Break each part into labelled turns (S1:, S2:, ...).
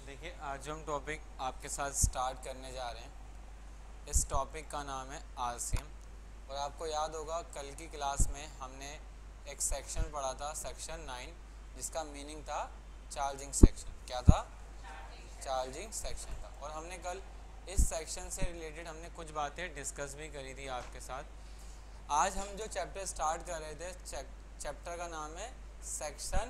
S1: देखिए, आज जो हम टॉपिक आपके साथ स्टार्ट करने जा रहे हैं, इस टॉपिक का नाम है आरसीएम। और आपको याद होगा कल की क्लास में हमने एक सेक्शन पढ़ा था, सेक्शन 9, जिसका मीनिंग था चार्जिंग सेक्शन। क्या था? चार्जिंग सेक्शन था। और हमने कल इस सेक्शन से रिलेटेड हमने कुछ बातें डिस्कस भी करी थी आपके साथ। आज हम जो चैप्टर स्टार्ट कर रहे थे, चैप्टर का नाम है सेक्शन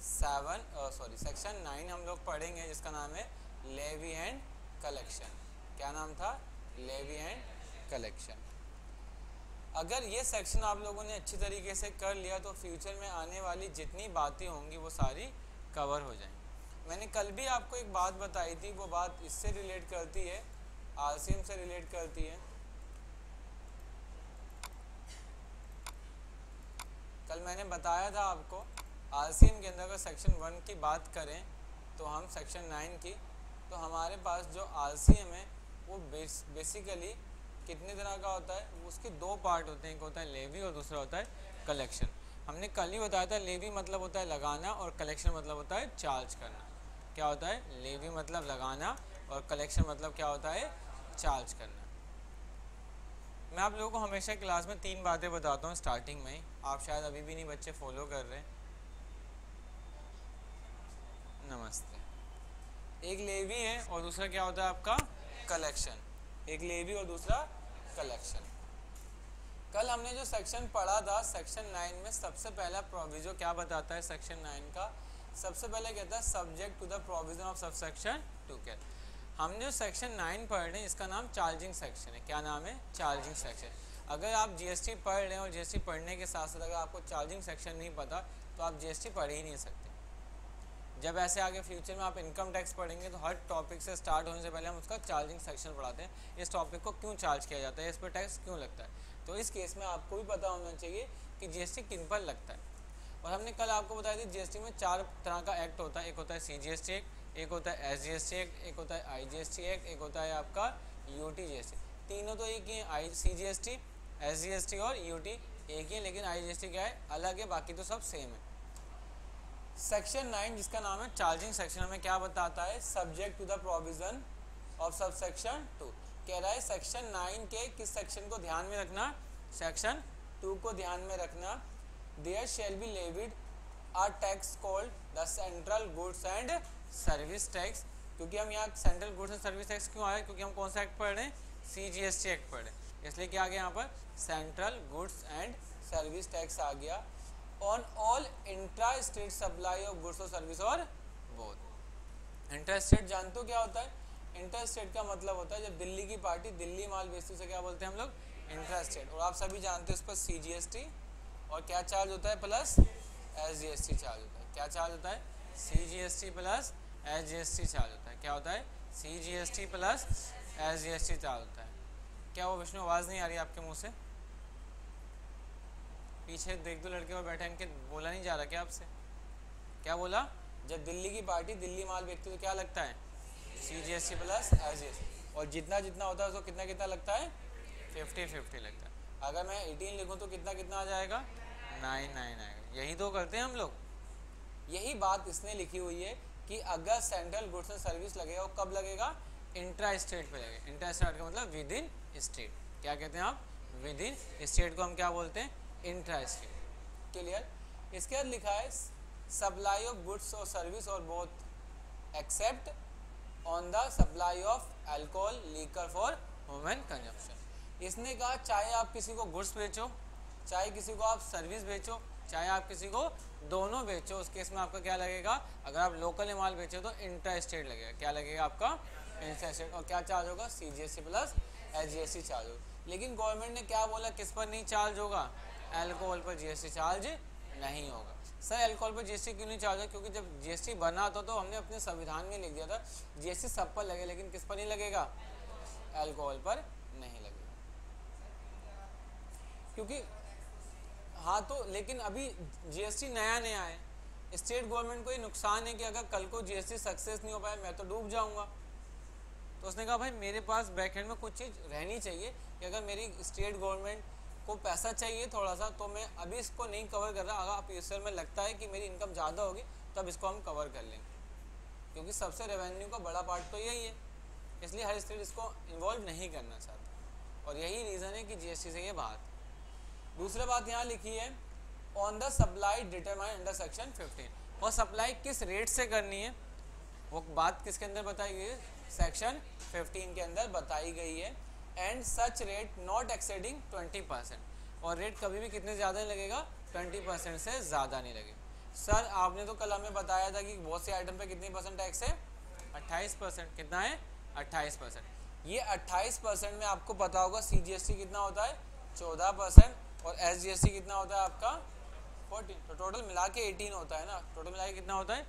S1: 9 हम लोग पढ़ेंगे, जिसका नाम है लेवी एंड कलेक्शन। क्या नाम था? Levy and collection. अगर ये सेक्शन आप लोगों ने अच्छी तरीके से कर लिया तो फ्यूचर में आने वाली जितनी बातें होंगी वो सारी कवर हो जाएंगी। मैंने कल भी आपको एक बात बताई थी, वो बात इससे रिलेट करती है, आरसीएम से रिलेट करती है। कल मैंने बताया था आपको आरसीएम के अंदर अगर सेक्शन 1 की बात करें तो हम सेक्शन 9 की, तो हमारे पास जो आरसीएम है वो बेसिकली कितने तरह का होता है? उसके दो पार्ट होते हैं, एक होता है लेवी और दूसरा होता है कलेक्शन। हमने कल ही बताया था लेवी मतलब होता है लगाना और कलेक्शन मतलब होता है चार्ज करना। क्या होता है? लेवी मतलब लगाना और कलेक्शन मतलब क्या होता है? चार्ज करना। मैं आप लोगों को हमेशा क्लास में 3 बातें बताता हूँ स्टार्टिंग में ही, आप शायद अभी भी नहीं बच्चे फॉलो कर रहे। नमस्ते। एक लेवी है और दूसरा क्या होता है आपका? कलेक्शन। एक लेवी और दूसरा कलेक्शन। कल हमने जो सेक्शन पढ़ा था सेक्शन 9 में सबसे पहला प्रोविजो क्या बताता है सेक्शन 9 का? सबसे पहले कहता है subject to the provision of subsection 2 के। हमने जो सेक्शन 9 पढ़ रहे हैं इसका नाम चार्जिंग सेक्शन है। क्या नाम है? Charging section. अगर आप जीएसटी पढ़ रहे हैं और जीएसटी पढ़ने के साथ साथ अगर आपको चार्जिंग सेक्शन नहीं पता तो आप जीएसटी पढ़ ही नहीं सकते। जब ऐसे आगे फ्यूचर में आप इनकम टैक्स पढ़ेंगे तो हर टॉपिक से स्टार्ट होने से पहले हम उसका चार्जिंग सेक्शन पढ़ाते हैं। इस टॉपिक को क्यों चार्ज किया जाता है, इस पर टैक्स क्यों लगता है। तो इस केस में आपको भी पता होना चाहिए कि जीएसटी किन पर लगता है। और हमने कल आपको बताया था जीएसटी में 4 तरह का एक्ट होता है। एक होता है सीजीएसटी एक्ट, एक होता है एसजीएसटी एक्ट, एक होता है आईजीएसटी एक्ट, एक होता है आपका यूटीजीएसटी। तीनों तो एक ही है, सीजीएसटी, एसजीएसटी और यूटी एक ही है, लेकिन आईजीएसटी क्या है? अलग है, बाकी तो सब सेम है। सेक्शन 9 जिसका नाम है चार्जिंग सेक्शन हमें क्या बताता है? Subject to the provision of subsection 2। कह रहा है सेक्शन 9 के किस सेक्शन को ध्यान में रखना? सेक्शन 2 को ध्यान में रखना। There shall be levied a tax called the central goods and service tax. क्योंकि हम यहाँ central goods and service tax क्यों आया? क्योंकि हम कौन सा एक्ट पढ़ रहे हैं? सीजीएसटी एक्ट पढ़ रहे हैं, इसलिए क्या आ गया यहाँ पर? Central goods and service tax आ गया। On all intra state supply of goods और सर्विस और बोथ। इंट्रा स्टेट जानते हो क्या होता है? इंट्रा स्टेट का मतलब होता है जब दिल्ली की पार्टी दिल्ली माल बेचती है, क्या बोलते हैं हम लोग? Intra state. और आप सभी जानते हैं उस पर सीजीएसटी और क्या चार्ज होता है? प्लस एसजीएसटी चार्ज होता है। क्या चार्ज होता है? सीजीएसटी प्लस एसजीएसटी चार्ज होता है। क्या होता है? सीजीएसटी प्लस एसजीएसटी चार्ज होता है। क्या वो विष्णु आवाज़ नहीं आ रही आपके मुँह से? पीछे देख दो लड़के और बैठे, इनके बोला नहीं जा रहा क्या आपसे? क्या बोला? जब दिल्ली की पार्टी दिल्ली माल बेचती तो क्या लगता है? CGST plus SGST. और जितना जितना होता है उसको कितना कितना लगता है? 50-50 लगता है। अगर मैं 18 लिखूँ तो कितना कितना आ जाएगा? 9 आएगा। यही तो करते हैं हम लोग। यही बात इसने लिखी हुई है कि अगर सेंट्रल गुड्स एंड सर्विस लगेगा वो कब लगेगा? इंट्रा स्टेट पे लगेगा। इंट्रा स्टेट का मतलब विद इन स्टेट। क्या कहते हैं आप? विद इन स्टेट को हम क्या बोलते हैं? Intra state. क्लियर? इसके बाद लिखा है सप्लाई ऑफ गुड्स और सर्विस और both except on the supply of alcohol liquor for human consumption. इसने कहा चाहे आप किसी को गुड्स बेचो, चाहे किसी को आप सर्विस बेचो, चाहे आप किसी को दोनों बेचो, उस केस में आपका क्या लगेगा? अगर आप लोकल माल बेचो तो इंट्रा स्टेट लगेगा। क्या लगेगा आपका? Intra state. और क्या चार्ज होगा? सीजीएसटी प्लस एसजीएसटी चार्ज होगा। लेकिन गवर्नमेंट ने क्या बोला? किस पर नहीं चार्ज होगा? अल्कोहल पर जीएसटी चार्ज नहीं होगा। सर अल्कोहल पर जीएसटी क्यों नहीं चार्ज है? क्योंकि जब जीएसटी बना था तो हमने अपने संविधान में लिख दिया था जीएसटी सब पर लगे, लेकिन किस पर नहीं लगेगा? अल्कोहल पर नहीं लगेगा। क्योंकि हाँ तो लेकिन अभी जीएसटी नया नया है, स्टेट गवर्नमेंट को ये नुकसान है कि अगर कल को जीएसटी सक्सेस नहीं हो पाया मैं तो डूब जाऊंगा। तो उसने कहा भाई मेरे पास बैकएंड में कुछ चीज़ रहनी चाहिए कि अगर मेरी स्टेट गवर्नमेंट को पैसा चाहिए थोड़ा सा तो मैं अभी इसको नहीं कवर कर रहा, अगर आप फ्यूचर में लगता है कि मेरी इनकम ज़्यादा होगी तब इसको हम कवर कर लेंगे। क्योंकि सबसे रेवेन्यू का बड़ा पार्ट तो यही है, इसलिए हर स्टेट इसको इन्वॉल्व नहीं करना चाहता और यही रीज़न है कि जीएसटी से ये बात। दूसरी बात यहाँ लिखी है on the supply determine under section 15, और सप्लाई किस रेट से करनी है वो बात किसके अंदर बताई गई है, सेक्शन 15 के अंदर बताई गई है। And such rate not exceeding 20%, और रेट कभी भी कितने ज़्यादा नहीं लगेगा, 20% से ज़्यादा नहीं लगेगा। सर आपने तो कल हमें बताया था कि बहुत से आइटम पे कितनी परसेंट टैक्स है, 28%। कितना है, 28%। ये 28% में आपको पता होगा CGST कितना होता है, 14%, और SGST कितना होता है आपका 14, तो टोटल मिला के 18 होता है ना, टोटल मिला के कितना होता है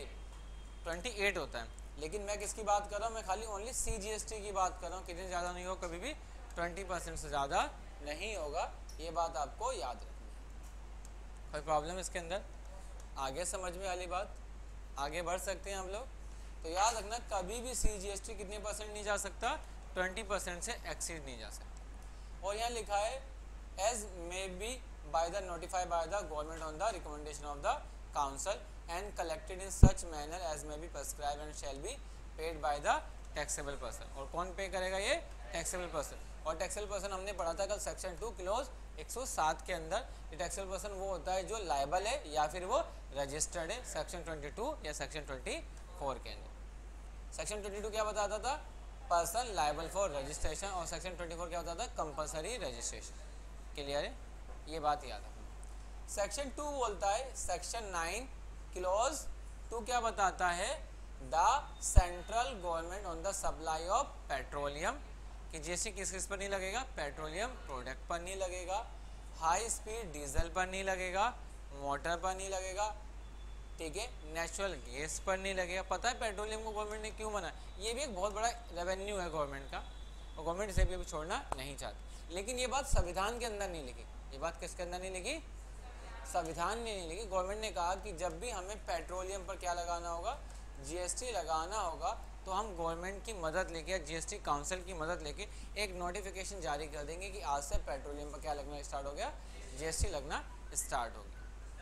S1: 28 होता है। लेकिन मैं किसकी बात कर रहा हूँ, मैं खाली ओनली CGST की बात कर रहा हूँ, कितने ज़्यादा नहीं होगा, कभी भी 20% से ज़्यादा नहीं होगा, ये बात आपको याद रखनी है। कोई प्रॉब्लम इसके अंदर, आगे समझ में वाली बात, आगे बढ़ सकते हैं हम लोग। तो याद रखना कभी भी CGST कितने परसेंट नहीं जा सकता, 20% से एक्सीड नहीं जा सकता। और यहाँ लिखा है as may be by the notified by the government on the recommendation of the council and collected in such manner as may be prescribe and shall be paid by the taxable person. और कौन pay करेगा, ये taxable person. और taxable person हमने पढ़ा था कल section 2 close 107 के अंदर। ये टैक्सेबल पर्सन वो होता है जो लायबल है या फिर वो रजिस्टर्ड है, सेक्शन 22 या सेक्शन 24 के अंदर। सेक्शन 22 क्या बताता था, पर्सन लायबल फॉर रजिस्ट्रेशन, और सेक्शन 24 क्या बताता था, कंपलसरी रजिस्ट्रेशन। क्लियर है, ये बात याद रखना। सेक्शन 2 बोलता है, सेक्शन 9 क्लोज 2 क्या बताता है, the central government on the supply of petroleum, कि जैसे किस पर नहीं लगेगा, पेट्रोलियम प्रोडक्ट पर नहीं लगेगा, हाई स्पीड डीजल पर नहीं लगेगा, मोटर पर नहीं लगेगा, ठीक है, नेचुरल गैस पर नहीं लगेगा। पता है पेट्रोलियम को गवर्नमेंट ने क्यों मना, ये भी एक बहुत बड़ा रेवेन्यू है गवर्नमेंट का, और गवर्नमेंट इसे भी अभी छोड़ना नहीं चाहती। लेकिन ये बात संविधान के अंदर नहीं लिखी, ये बात किसके अंदर नहीं लिखी, संविधान ने नहीं लिखी। गवर्नमेंट ने कहा कि जब भी हमें पेट्रोलियम पर क्या लगाना होगा, GST लगाना होगा, तो हम गवर्नमेंट की मदद लेके या GST काउंसिल की मदद लेके एक नोटिफिकेशन जारी कर देंगे कि आज से पेट्रोलियम पर क्या लगना स्टार्ट हो गया, GST लगना स्टार्ट हो गया।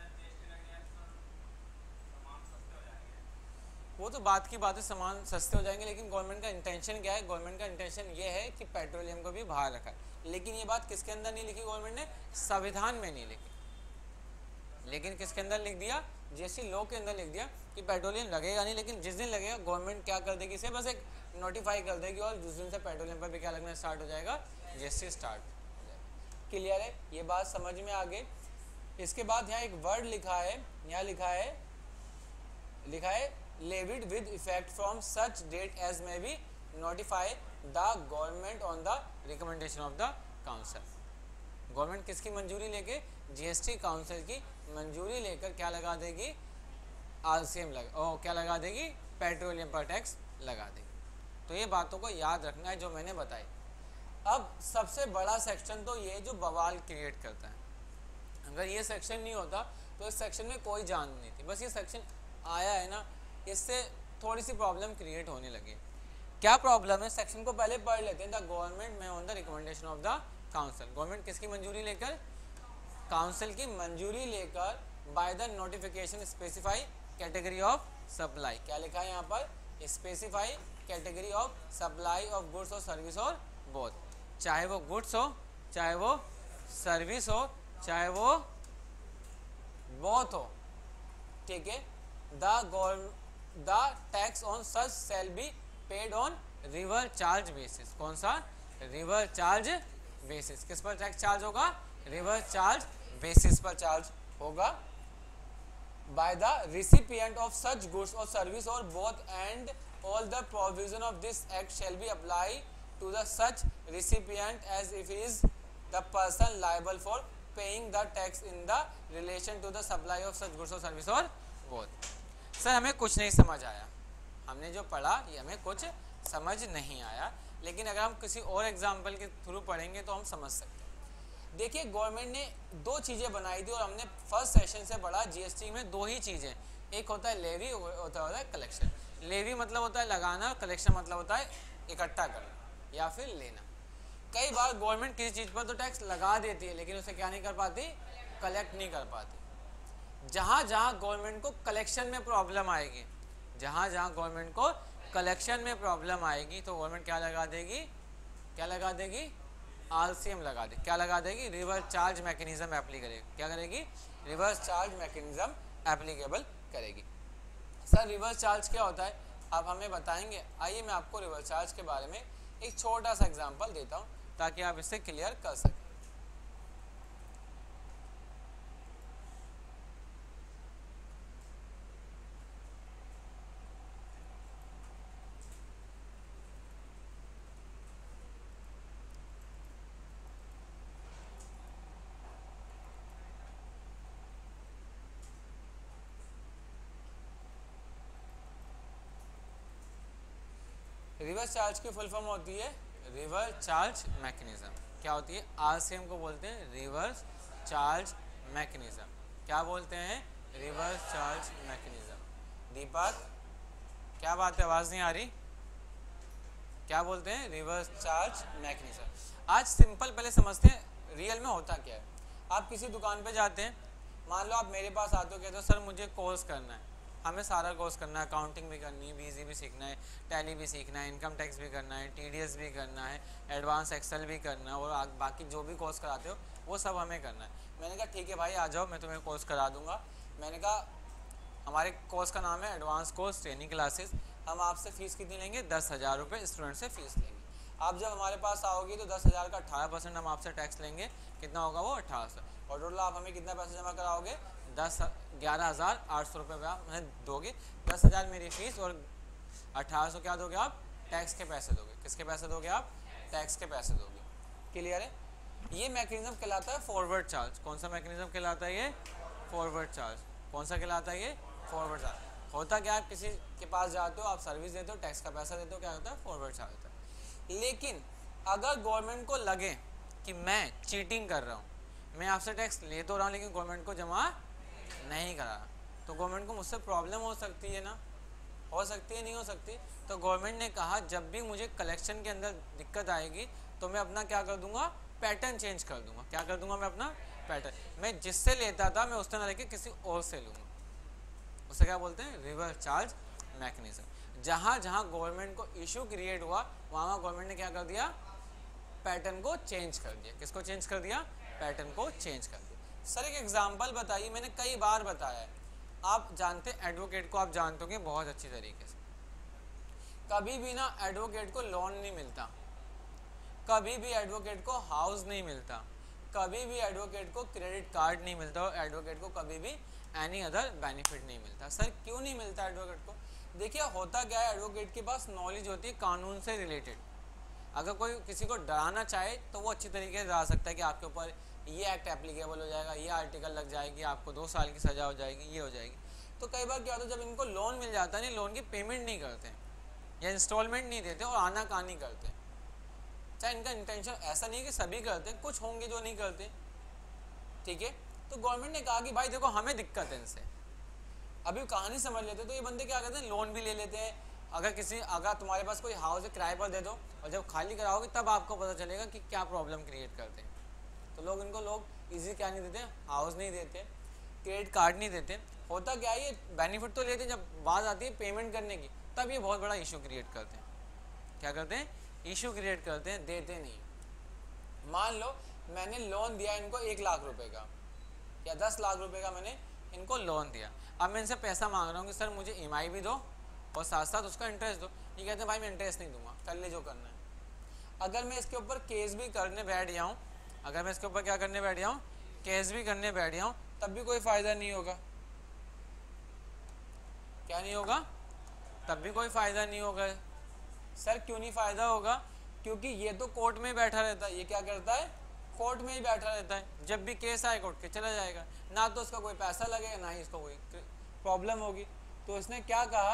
S1: वो तो बात की बात है, सामान सस्ते हो जाएंगे, लेकिन गवर्नमेंट का इंटेंशन क्या है, गवर्नमेंट का इंटेंशन ये है कि पेट्रोलियम को भी बाहर रखा है। लेकिन ये बात किसके अंदर नहीं लिखी, गवर्नमेंट ने संविधान में नहीं लिखी, लेकिन किसके अंदर लिख दिया, GST लॉ के अंदर लिख दिया कि पेट्रोलियम लगेगा नहीं, लेकिन जिस दिन लगेगा गवर्नमेंट क्या कर देगी, इसे बस एक नोटिफाई कर देगी, और जिस दिन से पेट्रोलियम पर भी क्या लगना स्टार्ट हो जाएगा, GST स्टार्ट हो जाएगा। क्लियर है, ये बात समझ में आ गई। इसके बाद यहाँ एक वर्ड लिखा है, यहाँ लिखा है levied with effect from such date as may be notify the government on the recommendation of the council. Government किसकी मंजूरी लेके, GST काउंसिल की मंजूरी लेकर क्या लगा देगी, RCM क्या लगा देगी, पेट्रोलियम पर टैक्स लगा देगी। तो ये बातों को याद रखना है जो मैंने बताई। अब सबसे बड़ा सेक्शन तो ये जो बवाल क्रिएट करता है, अगर ये सेक्शन नहीं होता तो इस सेक्शन में कोई जान नहीं थी, बस ये सेक्शन आया है ना, इससे थोड़ी सी प्रॉब्लम क्रिएट होने लगी। क्या प्रॉब्लम है, सेक्शन को पहले पढ़ लेते हैं। The government may on the recommendation of the council, government किसकी मंजूरी लेकर, काउंसिल की मंजूरी लेकर, by the notification specify category of supply, क्या लिखा है यहाँ पर, specify category of supply of goods और सर्विस और बोथ, चाहे वो गुड्स हो, चाहे वो सर्विस हो, चाहे वो बोथ हो, ठीक है। The tax on such shall be paid on reverse charge basis, कौन सा, रिवर चार्ज बेसिस, किस पर टैक्स चार्ज होगा, रिवर चार्ज बेसिस पर चार्ज होगा, by the recipient of such goods और सर्विस और both, and all the provision of this act shall be apply to the such recipient as if is the person liable for paying the tax in the relation to the supply of such goods और service और both. Sir हमें कुछ नहीं समझ आया, हमने जो पढ़ा ये हमें कुछ समझ नहीं आया, लेकिन अगर हम किसी और एग्जाम्पल के थ्रू पढ़ेंगे तो हम समझ सकते हैं। देखिए गवर्नमेंट ने दो चीज़ें बनाई थी और हमने फर्स्ट सेशन से पढ़ा, GST में दो ही चीज़ें, एक होता है लेवी, होता है कलेक्शन। लेवी मतलब होता है लगाना, कलेक्शन मतलब होता है इकट्ठा करना या फिर लेना। कई बार गवर्नमेंट किसी चीज़ पर तो टैक्स लगा देती है, लेकिन उसे क्या नहीं कर पाती, कलेक्ट नहीं कर पाती। जहाँ जहाँ गवर्नमेंट को कलेक्शन में प्रॉब्लम आएगी, जहाँ जहाँ गवर्नमेंट को कलेक्शन में प्रॉब्लम आएगी तो गवर्नमेंट क्या लगा देगी, क्या लगा देगी, RCM लगा दे, क्या लगा देगी, रिवर्स चार्ज मैकेनिज्म एप्ली करेगी, क्या करेगी, रिवर्स चार्ज मैकेनिज्म एप्लीकेबल करेगी। सर रिवर्स चार्ज क्या होता है, आप हमें बताएंगे। आइए मैं आपको रिवर्स चार्ज के बारे में एक छोटा सा एग्जांपल देता हूँ ताकि आप इसे क्लियर कर सकें। रिवर्स चार्ज की फुल फॉर्म होती है रिवर्स चार्ज मैकेनिज्म। क्या होती है, RCM को बोलते हैं रिवर्स चार्ज मैकेनिज्म। क्या बोलते हैं, रिवर्स चार्ज मैकेनिज्म। दीपक क्या बात है, आवाज नहीं आ रही, क्या बोलते हैं, रिवर्स चार्ज मैकेनिज्म। आज सिंपल पहले समझते हैं रियल में होता क्या है। आप किसी दुकान पे जाते हैं, मान लो आप मेरे पास आते हो, कहते हो सर मुझे कोर्स करना है, हमें सारा कोर्स करना है, अकाउंटिंग भी करनी है, BC भी सीखना है, टैली भी सीखना है, इनकम टैक्स भी करना है, TDS भी करना है, एडवांस एक्सेल भी करना है, और बाकी जो भी कोर्स कराते हो वो सब हमें करना है। मैंने कहा ठीक है भाई आ जाओ, मैं तुम्हें कोर्स करा दूंगा। मैंने कहा हमारे कोर्स का नाम है एडवांस कोर्स ट्रेनिंग क्लासेस, हम आपसे फ़ीस कितनी लेंगे, 10,000 रुपये स्टूडेंट से फ़ीस लेंगे। आप जब हमारे पास आओगे तो 10,000 का 18% हम आपसे टैक्स लेंगे, कितना होगा वो 1800, और टोटल आप हमें कितना पैसा जमा कराओगे, 11,800 रुपये आप हमें दोगे। 10,000 मेरी फीस और 1800 क्या दोगे आप, टैक्स के पैसे दोगे। किसके पैसे दोगे आप, टैक्स के पैसे दोगे। क्लियर है। ये मैकेनिज्म कहलाता है फॉरवर्ड चार्ज। कौन सा मैकेनिज्म कहलाता है ये, फॉरवर्ड चार्ज। कौन सा कहलाता है ये, फॉरवर्ड चार्ज। होता क्या है, किसी के पास जाते हो, आप सर्विस देते हो, टैक्स का पैसा देते हो, क्या होता है, फॉरवर्ड चार्ज होता है। लेकिन अगर गवर्नमेंट को लगे कि मैं चीटिंग कर रहा हूँ, मैं आपसे टैक्स ले तो रहा हूँ लेकिन गवर्नमेंट को जमा नहीं करा, तो गवर्नमेंट को मुझसे प्रॉब्लम हो सकती है ना, हो सकती है, नहीं हो सकती। तो गवर्नमेंट ने कहा जब भी मुझे कलेक्शन के अंदर दिक्कत आएगी तो मैं अपना क्या कर दूंगा, पैटर्न चेंज कर दूंगा। क्या कर दूंगा मैं, अपना पैटर्न, मैं जिससे लेता था मैं उससे ना लेके किसी और से लूँगा। उसे क्या बोलते हैं, रिवर्स चार्ज मैकेनिज्म। जहाँ जहाँ गवर्नमेंट को इशू क्रिएट हुआ वहाँ गवर्नमेंट ने क्या कर दिया, पैटर्न को चेंज कर दिया। किसको चेंज कर दिया, पैटर्न को चेंज कर दिया। सर एक एग्जांपल बताइए, मैंने कई बार बताया है, आप जानते हैं एडवोकेट को, आप जानते होंगे बहुत अच्छी तरीके से, कभी भी ना एडवोकेट को लोन नहीं मिलता, कभी भी एडवोकेट को हाउस नहीं मिलता, कभी भी एडवोकेट को क्रेडिट कार्ड नहीं मिलता, और एडवोकेट को कभी भी एनी अदर बेनिफिट नहीं मिलता। सर क्यों नहीं मिलता एडवोकेट को, देखिए होता क्या है, एडवोकेट के पास नॉलेज होती है कानून से रिलेटेड। अगर कोई किसी को डराना चाहे तो वो अच्छी तरीके से डरा सकता है कि आपके ऊपर ये एक्ट एप्लीकेबल हो जाएगा, ये आर्टिकल लग जाएगी, आपको 2 साल की सज़ा हो जाएगी, ये हो जाएगी। तो कई बार क्या होता है, जब इनको लोन मिल जाता है नहीं, लोन की पेमेंट नहीं करते या इंस्टॉलमेंट नहीं देते और आनाकानी करते। चाहे इनका इंटेंशन ऐसा नहीं कि सभी करते, कुछ होंगे जो नहीं करते, ठीक है। तो गवर्नमेंट ने कहा कि भाई देखो हमें दिक्कत है इनसे, अभी कहानी समझ लेते। तो ये बंदे क्या करते हैं, लोन भी ले लेते हैं। अगर तुम्हारे पास कोई हाउस है किराए पर दे दो, और जब खाली कराओगे तब आपको पता चलेगा कि क्या प्रॉब्लम क्रिएट करते हैं। तो लोग इजी क्या नहीं देते, हाउस नहीं देते, क्रेडिट कार्ड नहीं देते। होता क्या है, ये बेनिफिट तो लेते हैं, जब बात आती है पेमेंट करने की तब ये बहुत बड़ा इशू क्रिएट करते हैं। क्या करते हैं, इशू क्रिएट करते हैं, देते नहीं। मान लो मैंने लोन दिया इनको 1 लाख रुपए का या 10 लाख रुपए का मैंने इनको लोन दिया। अब मैं इनसे पैसा मांग रहा हूँ कि सर मुझे EMI भी दो और साथ साथ उसका इंटरेस्ट दो। ये कहते हैं भाई मैं इंटरेस्ट नहीं दूंगा, कर ले जो करना है। अगर मैं इसके ऊपर केस भी करने बैठ जाऊँ, अगर मैं इसके ऊपर क्या करने बैठ जाऊँ, केस भी करने बैठ जाऊँ, तब भी कोई फ़ायदा नहीं होगा। क्या नहीं होगा, तब भी कोई फ़ायदा नहीं होगा। सर क्यों नहीं फ़ायदा होगा, क्योंकि ये तो कोर्ट में बैठा रहता है। ये क्या करता है, कोर्ट में ही बैठा रहता है। जब भी केस आए कोर्ट के चला जाएगा, ना तो उसका कोई पैसा लगेगा ना ही इसको कोई प्रॉब्लम होगी। तो इसने क्या कहा,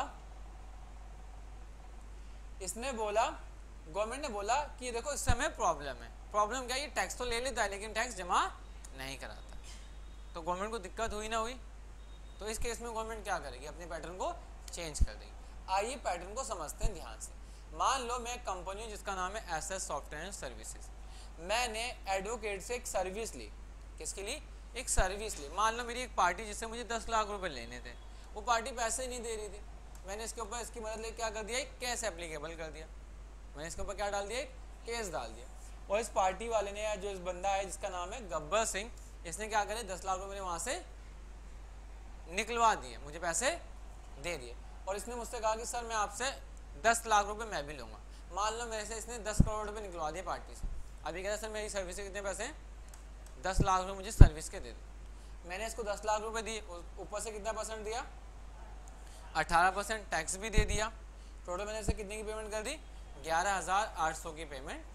S1: इसने बोला, गवर्नमेंट ने बोला कि देखो इससे हमें प्रॉब्लम है। प्रॉब्लम क्या है, ये टैक्स तो ले लेता है लेकिन टैक्स जमा नहीं कराता। तो गवर्नमेंट को दिक्कत हुई ना हुई, तो इस केस में गवर्नमेंट क्या करेगी, अपने पैटर्न को चेंज कर देगी। आइए पैटर्न को समझते हैं ध्यान से। मान लो मैं एक कंपनी हूँ जिसका नाम है SS सॉफ्टवेयर एंड सर्विसेज। मैंने एडवोकेट से एक सर्विस ली। किसके लिए, एक सर्विस ली। मान लो मेरी एक पार्टी जिससे मुझे 10 लाख रुपए लेने थे, वो पार्टी पैसे नहीं दे रही थी। मैंने इसके ऊपर इसकी मदद लेके क्या कर दिया, एक केस एप्लीकेबल कर दिया। मैंने इसके ऊपर क्या डाल दिया, एक केस डाल दिया। और इस पार्टी वाले ने, या जो इस बंदा है जिसका नाम है गब्बर सिंह, इसने क्या करे 10 लाख रुपए वहां से निकलवा दिए, मुझे पैसे दे दिए। और इसने मुझसे कहा कि सर मैं आपसे 10 लाख रुपए मैं भी लूंगा। मान लो मेरे से इसने 10 करोड़ रुपए निकलवा दिए पार्टी से। अभी कह रहा सर मेरी सर्विस के कितने पैसे, 10 लाख रुपए मुझे सर्विस के दे दो। मैंने इसको 10 लाख रुपए दिए, ऊपर से कितना परसेंट दिया, 18% टैक्स भी दे दिया। टोटल मैंने इसे कितने की पेमेंट कर दी, 11,800 की पेमेंट,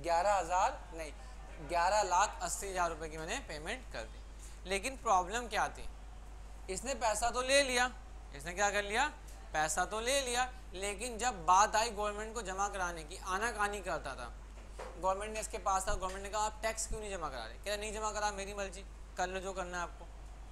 S1: 11,80,000 रुपए की मैंने पेमेंट कर दी। लेकिन प्रॉब्लम क्या थी, इसने पैसा तो ले लिया, इसने क्या कर लिया, पैसा तो ले लिया, लेकिन जब बात आई गवर्नमेंट को जमा कराने की, आनाकानी करता था। गवर्नमेंट ने इसके पास था, गवर्नमेंट ने कहा आप टैक्स क्यों नहीं जमा करा रहे, कह रहा नहीं जमा करा, मेरी मर्जी, कर लो जो करना है आपको।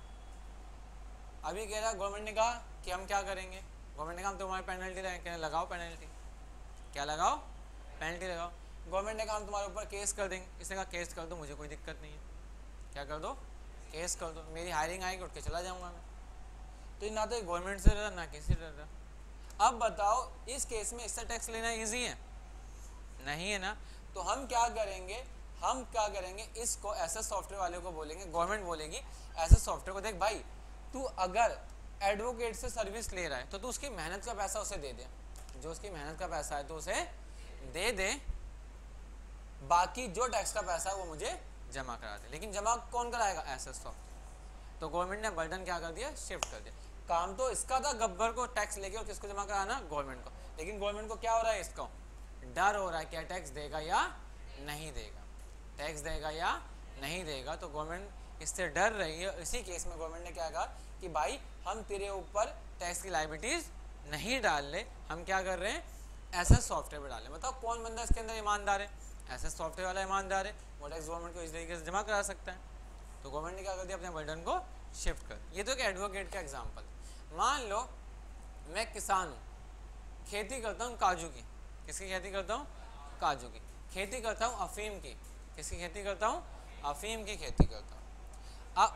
S1: अभी कह रहा गवर्नमेंट ने कहा कि हम क्या करेंगे, गवर्नमेंट ने कहा हम तुम्हारी पेनल्टी लगाओ, पेनल्टी क्या लगाओ, पेनल्टी लगाओ। गवर्नमेंट ने कहा हम तुम्हारे ऊपर केस कर देंगे, इसने कहा केस कर दो, मुझे कोई दिक्कत नहीं है, क्या कर दो, केस कर दो, मेरी हायरिंग आएगी, उठ के चला जाऊंगा मैं। तो ना तो गवर्नमेंट से डर रहा, ना किसी से डर रहा। अब बताओ इस केस में इससे टैक्स लेना इजी है, नहीं है ना। तो हम क्या करेंगे, इसको ऐसे सॉफ्टवेयर वाले को बोलेंगे, गवर्नमेंट बोलेगी ऐसे सॉफ्टवेयर को, देख भाई तू अगर एडवोकेट से सर्विस ले रहा है तो तू उसकी मेहनत का पैसा उसे दे दे, जो उसकी मेहनत का पैसा है तो उसे दे दे, बाकी जो टैक्स का पैसा है वो मुझे जमा करा दे। लेकिन जमा कौन कराएगा, ऐसे सॉफ्टवेयर। तो गवर्नमेंट ने बर्डन क्या कर दिया, शिफ्ट कर दिया। काम तो इसका था गब्बर को टैक्स लेके और किसको जमा कराना, गवर्नमेंट को। लेकिन गवर्नमेंट को क्या हो रहा है, इसको डर हो रहा है क्या टैक्स देगा या नहीं देगा, टैक्स देगा या नहीं देगा। तो गवर्नमेंट इससे डर रही है। इसी केस में गवर्नमेंट ने क्या कहा कि भाई हम तेरे ऊपर टैक्स की लायबिलिटीज नहीं डाल रहे, हम क्या कर रहे हैं, ऐसा सॉफ्टवेयर पे डालें। बताओ कौन बंदा इसके अंदर ईमानदार है, ऐसा सॉफ्टवेयर वाला ईमानदार है, वो टैक्स गवर्नमेंट को इस तरीके से जमा करा सकता है। तो गवर्नमेंट ने क्या कर दिया, अपने बर्डन को शिफ्ट कर। ये तो एक एडवोकेट का एग्जाम्पल। मान लो मैं किसान हूँ, खेती करता हूँ काजू की, किसकी खेती करता हूँ, काजू की खेती करता हूँ, अफीम की, किसकी खेती करता हूँ, अफीम की खेती करता हूँ।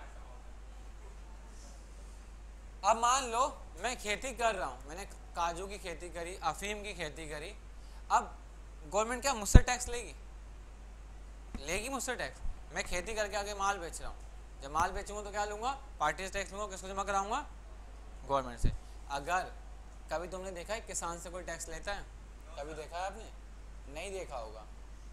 S1: अब मान लो मैं खेती कर रहा हूँ, मैंने काजू की खेती करी, अफीम की खेती करी। अब गवर्नमेंट क्या मुझसे टैक्स लेगी, लेगी मुझसे टैक्स। मैं खेती करके आगे माल बेच रहा हूँ, जब माल बेचूंगा तो क्या लूंगा, पार्टी से टैक्स लूंगा, किसको जमा कराऊंगा, गवर्नमेंट से। अगर कभी तुमने देखा है किसान से कोई टैक्स लेता है, कभी देखा है आपने, नहीं देखा होगा।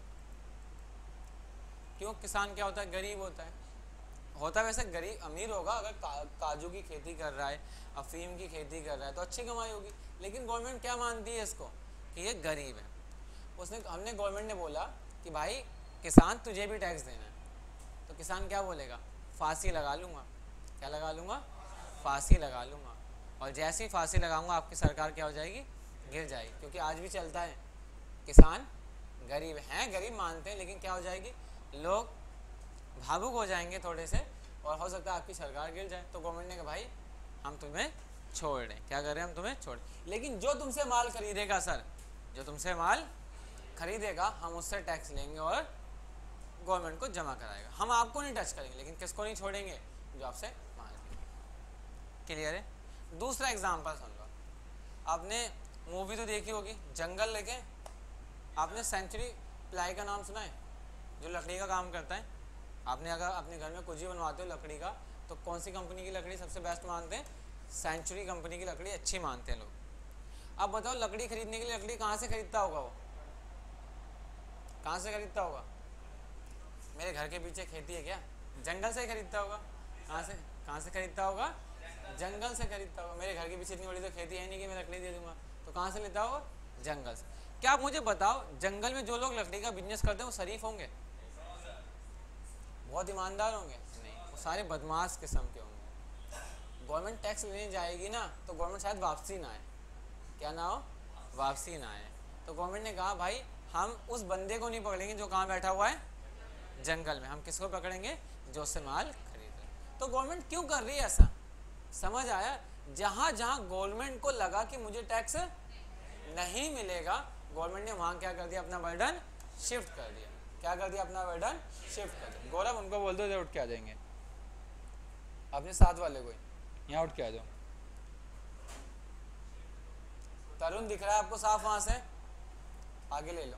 S1: क्यों, किसान क्या होता है, गरीब होता है। वैसे गरीब अमीर होगा अगर काजू की खेती कर रहा है, अफीम की खेती कर रहा है तो अच्छी कमाई होगी। लेकिन गवर्नमेंट क्या मानती है इसको कि ये गरीब है। हमने गवर्नमेंट ने बोला कि भाई किसान तुझे भी टैक्स देना है, तो किसान क्या बोलेगा, फांसी लगा लूंगा, क्या लगा लूंगा, फांसी लगा लूंगा। और जैसे ही फांसी लगाऊंगा आपकी सरकार क्या हो जाएगी, गिर जाएगी। क्योंकि आज भी चलता है, किसान गरीब हैं, गरीब मानते हैं, लेकिन क्या हो जाएगी, लोग भावुक हो जाएंगे थोड़े से और हो सकता है आपकी सरकार गिर जाए। तो गवर्नमेंट ने कहा भाई हम तुम्हें छोड़ रहे हैं, क्या कर रहे हैं, हम तुम्हें छोड़। लेकिन जो तुमसे माल खरीदेगा सर, जो तुमसे माल खरीदेगा हम उससे टैक्स लेंगे और गवर्नमेंट को जमा कराएगा। हम आपको नहीं टच करेंगे, लेकिन किसको नहीं छोड़ेंगे, जो आपसे माल खरीदेगा। क्लियर है। दूसरा एग्जाम्पल सुन लो, आपने मूवी तो देखी होगी जंगल लेके, आपने सेंचुरी प्लाई का नाम सुना है, जो लकड़ी का काम करता है। आपने अगर अपने घर में कुछ भी बनवाते हो लकड़ी का, तो कौन सी कंपनी की लकड़ी सबसे बेस्ट मानते हैं, सेंचुरी कंपनी की लकड़ी अच्छी मानते हैं लोग। अब बताओ लकड़ी खरीदने के लिए लकड़ी कहाँ से खरीदता होगा, वो कहाँ से खरीदता होगा, मेरे घर के पीछे खेती है क्या, जंगल से खरीदता होगा। कहाँ से खरीदता होगा, जंगल से खरीदता होगा। मेरे घर के पीछे इतनी बड़ी तो खेती है नहीं कि मैं लकड़ी दे दूंगा, तो कहाँ से लेता होगा, जंगल से। क्या आप मुझे बताओ जंगल में जो लोग लकड़ी का बिजनेस करते हैं वो शरीफ होंगे, बहुत ईमानदार होंगे, नहीं, वो सारे बदमाश किस्म के होंगे। गवर्नमेंट टैक्स लेने जाएगी ना तो गवर्नमेंट शायद वापसी ना आए, क्या ना हो, वापसी ना आए। तो गवर्नमेंट ने कहा भाई हम उस बंदे को नहीं पकड़ेंगे जो कहाँ बैठा हुआ है, जंगल में, हम किसको पकड़ेंगे, जो उससे माल खरीद रहे। तो गवर्नमेंट क्यों कर रही है ऐसा, समझ आया। जहां जहां गवर्नमेंट को लगा कि मुझे टैक्स नहीं मिलेगा, गवर्नमेंट ने वहां क्या कर दिया, अपना बर्डन शिफ्ट कर दिया। क्या कर दिया, अपना बर्डन शिफ्ट कर दिया। गौरव उनको बोल दो इधर उठ के आ जाएंगे, अपने साथ वाले को यहाँ उठ के आ जाओ। वरुण दिख रहा है आपको साफ वहां से? आगे ले लो,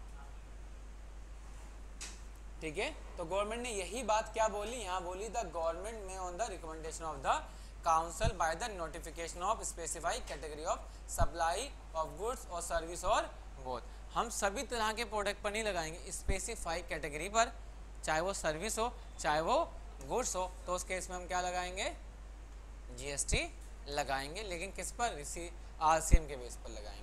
S1: ठीक है। तो गवर्नमेंट ने यही बात क्या बोली, यहाँ बोली the government may on the recommendation of the council by the notification of specified category of supply of goods और सर्विस और बोथ। हम सभी तरह के प्रोडक्ट पर नहीं लगाएंगे, स्पेसिफाइड कैटेगरी पर, चाहे वो सर्विस हो चाहे वो गुड्स हो, तो उस केस में हम क्या लगाएंगे, जीएसटी लगाएंगे, लेकिन किस पर, आरसीएम के बेस पर लगाएंगे।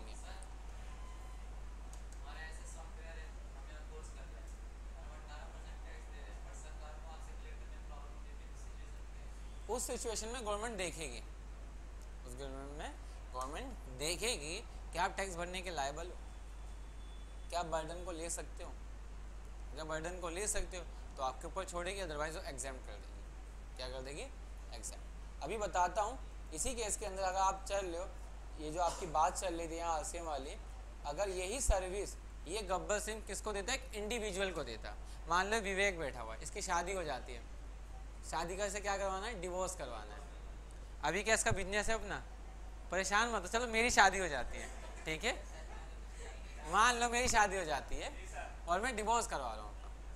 S1: उस सिचुएशन में गवर्नमेंट देखेगी, उस गवर्नमेंट में गवर्नमेंट देखेगी कि आप टैक्स भरने के लायबल हो, क्या आप बर्डन को ले सकते हो। अगर बर्डन को ले सकते हो तो आपके ऊपर छोड़ेगी, अदरवाइज वो एग्जाम्प्ट कर देगी। क्या कर देगी, एग्जाम्प्ट। अभी बताता हूँ, इसी केस के अंदर अगर आप चल रहे हो, ये जो आपकी बात चल रही थी यहाँ आरसीएम वाली, अगर यही सर्विस ये गब्बर सिंह किसको देता है, एक इंडिविजुअल को देता। मान लो विवेक बैठा हुआ है, इसकी शादी हो जाती है, शादी का इसे क्या करवाना है, डिवोर्स करवाना है। अभी क्या इसका बिजनेस है अपना, परेशान मत हो, चलो मेरी शादी हो जाती है, ठीक है, मान लो मेरी शादी हो जाती है और मैं डिवोर्स करवा रहा हूँ,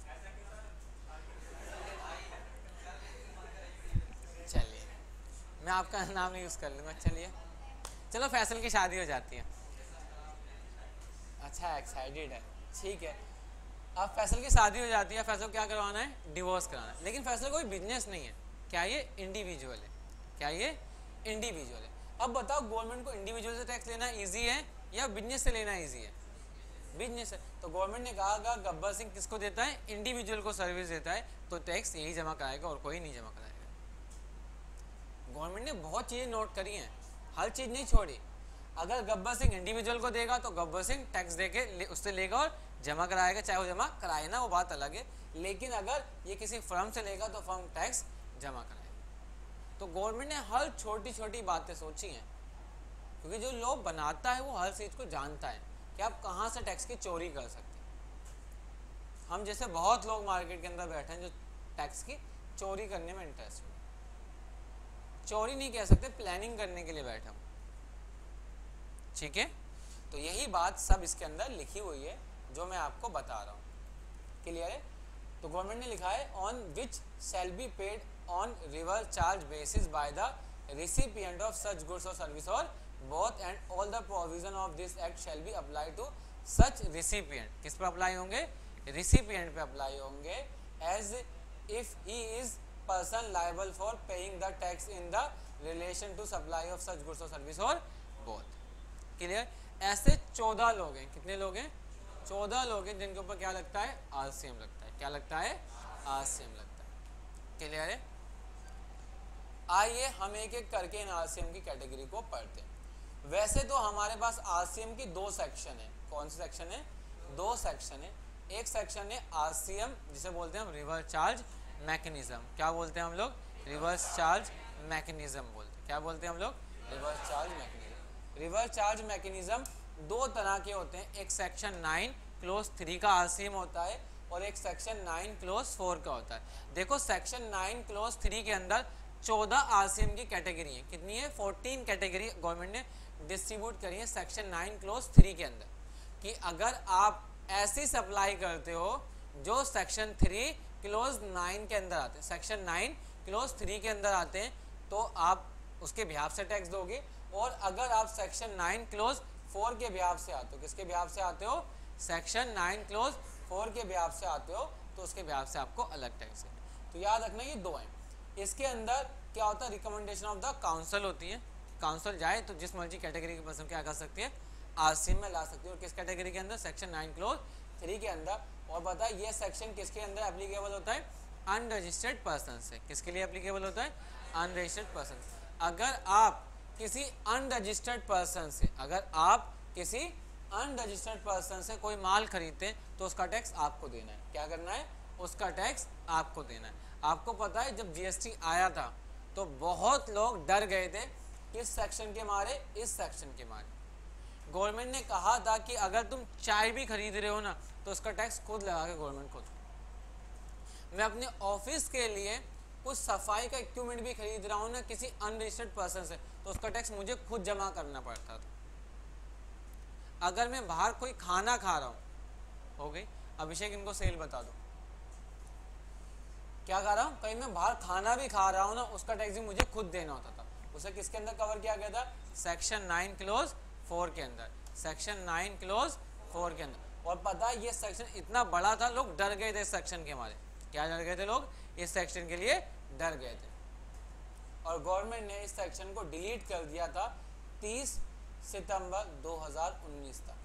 S1: चलिए मैं आपका नाम नहीं यूज़ कर लूँगा, चलिए चलो फैसल की शादी हो जाती है, अच्छा एक्साइटेड है, ठीक है। अब फैसल की शादी हो जाती है, फैसल क्या करवाना है, डिवोर्स कराना है, लेकिन फैसल कोई बिजनेस नहीं है, क्या ये इंडिविजुअल है, क्या ये इंडिविजुअल है। अब बताओ गवर्नमेंट को इंडिविजुअल से टैक्स लेना इजी है या बिजनेस से लेना इजी है, बिजनेस है। तो गवर्नमेंट ने कहा गब्बर सिंह किसको देता है, इंडिविजुअल को सर्विस देता है, तो टैक्स यही जमा कराएगा और कोई नहीं जमा कराएगा। गवर्नमेंट ने बहुत चीज़ें नोट करी हैं, हर चीज़ नहीं छोड़ी। अगर गब्बर सिंह इंडिविजुअल को देगा तो गब्बर सिंह टैक्स देके उससे लेगा और जमा कराएगा, चाहे वो जमा कराए ना, वो बात अलग है, लेकिन अगर ये किसी फर्म से लेगा तो फर्म टैक्स जमा कराएगा। तो गवर्नमेंट ने हर छोटी छोटी बातें सोची हैं, क्योंकि जो लोग बनाता है वो हर चीज़ को जानता है कि आप कहाँ से टैक्स की चोरी कर सकते हैं। हम जैसे बहुत लोग मार्केट के अंदर बैठे हैं जो टैक्स की चोरी करने में इंटरेस्ट है, चोरी नहीं कह सकते, प्लानिंग करने के लिए बैठा हूँ, ठीक है। तो यही बात सब इसके अंदर लिखी हुई है जो मैं आपको बता रहा हूँ, क्लियर है। तो गवर्नमेंट ने लिखा है on which shall be paid on reverse charge basis by the recipient of such goods और सर्विस और both and all the provision of this act shall be apply to such recipient. किस पर अप्लाई होंगे, recipient पे apply होंगे, as if he is person liable for paying the tax in the relation to supply of such goods और service और both, clear. ऐसे 14 लोग हैं, कितने लोग हैं, 14 लोग हैं जिनके ऊपर क्या लगता है, आरसीएम लगता है। क्या लगता है, आरसीएम लगता है, क्लियर है। आइए हम एक एक करके इन आरसीएम की कैटेगरी को पढ़ते हैं। वैसे तो हमारे पास आरसीएम की 2 सेक्शन है, कौन से सेक्शन है, 2 सेक्शन है। एक सेक्शन है आरसीएम जिसे बोलते हैं हम रिवर्स चार्ज मैकेनिज्म, क्या बोलते हैं हम लोग, रिवर्स चार्ज मैकेनिज्म बोलते हैं, क्या बोलते हैं हम लोग, reverse charge mechanism. Reverse charge mechanism 2 तरह के होते हैं, एक सेक्शन 9 क्लोज 3 का आरसीएम होता है और एक सेक्शन 9 क्लोज 4 का होता है। देखो सेक्शन 9 क्लोज 3 के अंदर 14 आरसीएम की कैटेगरी है, कितनी है, 14 कैटेगरी गवर्नमेंट ने डिस्ट्रीब्यूट करी है सेक्शन 9 क्लोज 3 के अंदर, कि अगर आप ऐसी सप्लाई करते हो जो सेक्शन 3 क्लोज 9 के अंदर आते हैं, सेक्शन 9 क्लोज 3 के अंदर आते हैं, तो आप उसके बिहाफ से टैक्स दोगे। और अगर आप सेक्शन 9 क्लोज 4 के बिहाफ से आते हो, किसके बिहाफ से आते हो, सेक्शन 9 क्लोज 4 के बिहाफ से आते हो, तो उसके बिहाफ से आपको अलग टैक्स है। तो याद रखना ये 2 हैं। इसके अंदर क्या होता है, रिकमेंडेशन ऑफ द काउंसिल होती है, काउंसिल जाए तो जिस मर्जी कैटेगरी के पर्सन क्या कर सकती है, आरसीएम में ला सकती है। और किस कैटेगरी के अंदर, सेक्शन 9 क्लोज 3 के अंदर। और बताए ये सेक्शन किसके अंदर एप्लीकेबल होता है, अनरजिस्टर्ड पर्सन से। किसके लिए एप्लीकेबल होता है, अनरजिस्टर्ड पर्सन। अगर आप किसी अनरजिस्टर्ड पर्सन से, अगर आप किसी अनरजिस्टर्ड पर्सन से कोई माल खरीदते हैं तो उसका टैक्स आपको देना है। क्या करना है, उसका टैक्स आपको देना है। आपको पता है जब जीएसटी आया था तो बहुत लोग डर गए थे, किस सेक्शन के मारे, इस सेक्शन के मारे। गवर्नमेंट ने कहा था कि अगर तुम चाय भी खरीद रहे हो ना तो उसका टैक्स खुद लगा के गवर्नमेंट खुद। मैं अपने ऑफिस के लिए कुछ सफाई का इक्विपमेंट भी खरीद रहा हूँ ना किसी अनरजिस्टर्ड पर्सन से, तो उसका टैक्स मुझे खुद जमा करना पड़ता था। अगर मैं बाहर कोई खाना खा रहा हूँ, हो गई। अभिषेक इनको सेल बता दो, क्या खा रहा हूँ, कहीं मैं बाहर खाना भी खा रहा हूँ ना, उसका टैक्स भी मुझे खुद देना होता था। उसे किसके अंदर कवर किया गया था? सेक्शन 9 क्लोज 4 के अंदर, सेक्शन 9 क्लोज 4 के अंदर। और पता है ये सेक्शन इतना बड़ा था, लोग डर गए थे इस सेक्शन के मारे। क्या डर गए थे लोग? इस सेक्शन के लिए डर गए थे। और गवर्नमेंट ने इस सेक्शन को डिलीट कर दिया था 30 सितंबर 2019 तक,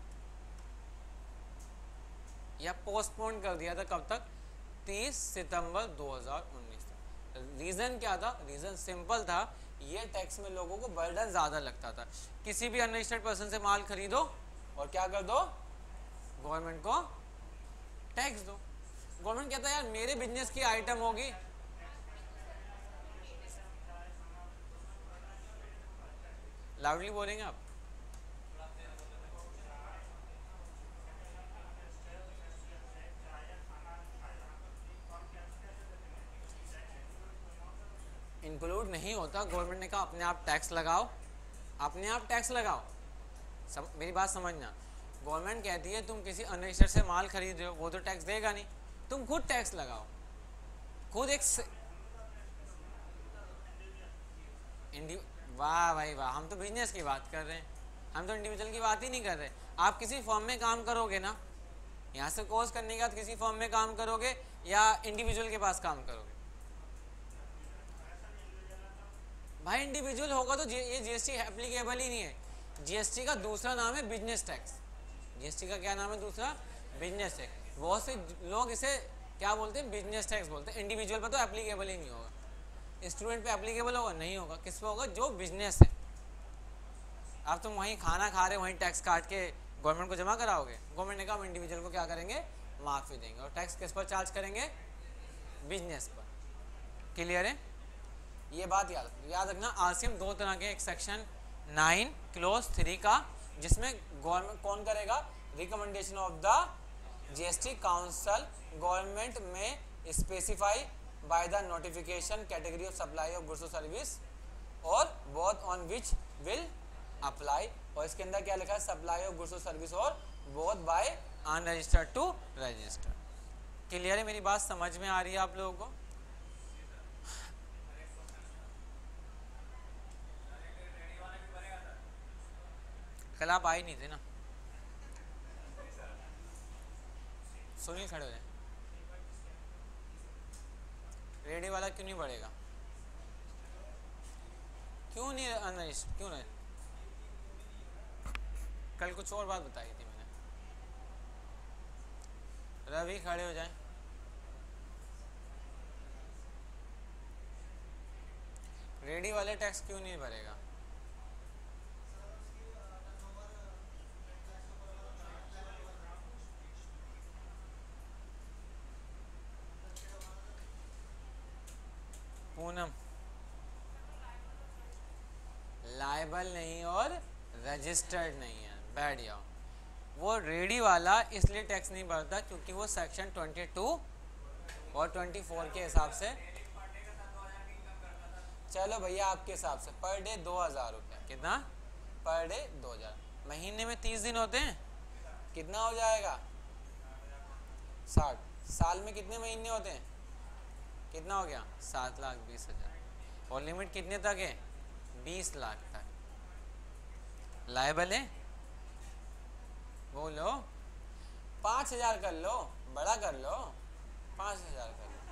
S1: या पोस्टपोन कर दिया था। कब तक? 30 सितंबर 2019 तक। रीजन क्या था? रीजन सिंपल था, ये टैक्स में लोगों को बर्डन ज्यादा लगता था। किसी भी अनरजिस्टर्ड पर्सन से माल खरीदो और क्या कर दो? गवर्नमेंट को टैक्स दो। गवर्नमेंट कहता है यार मेरे बिजनेस की आइटम होगी, लाउडली बोलेंगे आप? इंक्लूड नहीं होता। गवर्नमेंट ने कहा अपने आप टैक्स लगाओ, अपने आप टैक्स लगाओ। मेरी बात समझना, गवर्नमेंट कहती है तुम किसी अनरजिस्टर्ड से माल खरीद रहे हो, वो तो टैक्स देगा नहीं, तुम खुद टैक्स लगाओ। खुद एक वाह भाई वाह, हम तो बिजनेस की बात कर रहे हैं, हम तो इंडिविजुअल की बात ही नहीं कर रहे। आप किसी फॉर्म में काम करोगे ना, यहाँ से कोर्स करने के बाद किसी फॉर्म में काम करोगे या इंडिविजुअल के पास काम करोगे? भाई इंडिविजुअल होगा तो ये जीएसटी एप्लीकेबल ही नहीं है। जीएसटी का दूसरा नाम है बिजनेस टैक्स। जीएसटी का क्या नाम है दूसरा? Business tax. बहुत से लोग इसे क्या बोलते हैं? बिजनेस टैक्स बोलते हैं। इंडिविजुअल पर तो एप्लीकेबल ही नहीं होगा। स्टूडेंट पे एप्लीकेबल होगा? नहीं होगा। किस पे होगा? जो बिजनेस है। अब तुम वहीं खाना खा रहे हो, वहीं टैक्स काट के गवर्नमेंट को जमा कराओगे? गवर्नमेंट ने कहा हम इंडिविजुअल को क्या करेंगे? माफी देंगे। और टैक्स किस पर चार्ज करेंगे? बिजनेस पर। क्लियर है? ये बात याद रखना। आरसीएम दो तरह के, एक सेक्शन 9 क्लोज 3 का, जिसमें गवर्नमेंट कौन करेगा? Recommendation of the GST council. Government may specify by the notification category of supply of goods और सर्विस और both on which will apply. और इसके अंदर क्या लिखा है? सप्लाई ऑफ गुड्स और सर्विस और both by unregistered to registered. Clear है? मेरी बात समझ में आ रही है आप लोगों को? कल आप आए नहीं थे ना। सुनील खड़े हो जाए। रेडी वाला क्यों नहीं बढ़ेगा? क्यों नहीं अनरजिस्टर्ड? क्यों नहीं? कल कुछ और बात बताई थी मैंने। रवि खड़े हो जाए। रेडी वाले टैक्स क्यों नहीं भरेगा? पूनम, लायबल नहीं और रजिस्टर्ड नहीं है। बैठ जाओ। वो रेडी वाला इसलिए टैक्स नहीं भरता क्योंकि वो सेक्शन 22 और 24 के हिसाब से। चलो भैया आपके हिसाब से पर डे 2000 रुपये। कितना? Per day 2000। महीने में 30 दिन होते हैं, कितना हो जाएगा? 60। साल में कितने महीने होते हैं? कितना हो गया? 7,20,000। और लिमिट कितने तक है? 20 लाख तक। लायबल है? बोलो। 5,000 कर लो, बड़ा कर लो, 5,000 कर लो।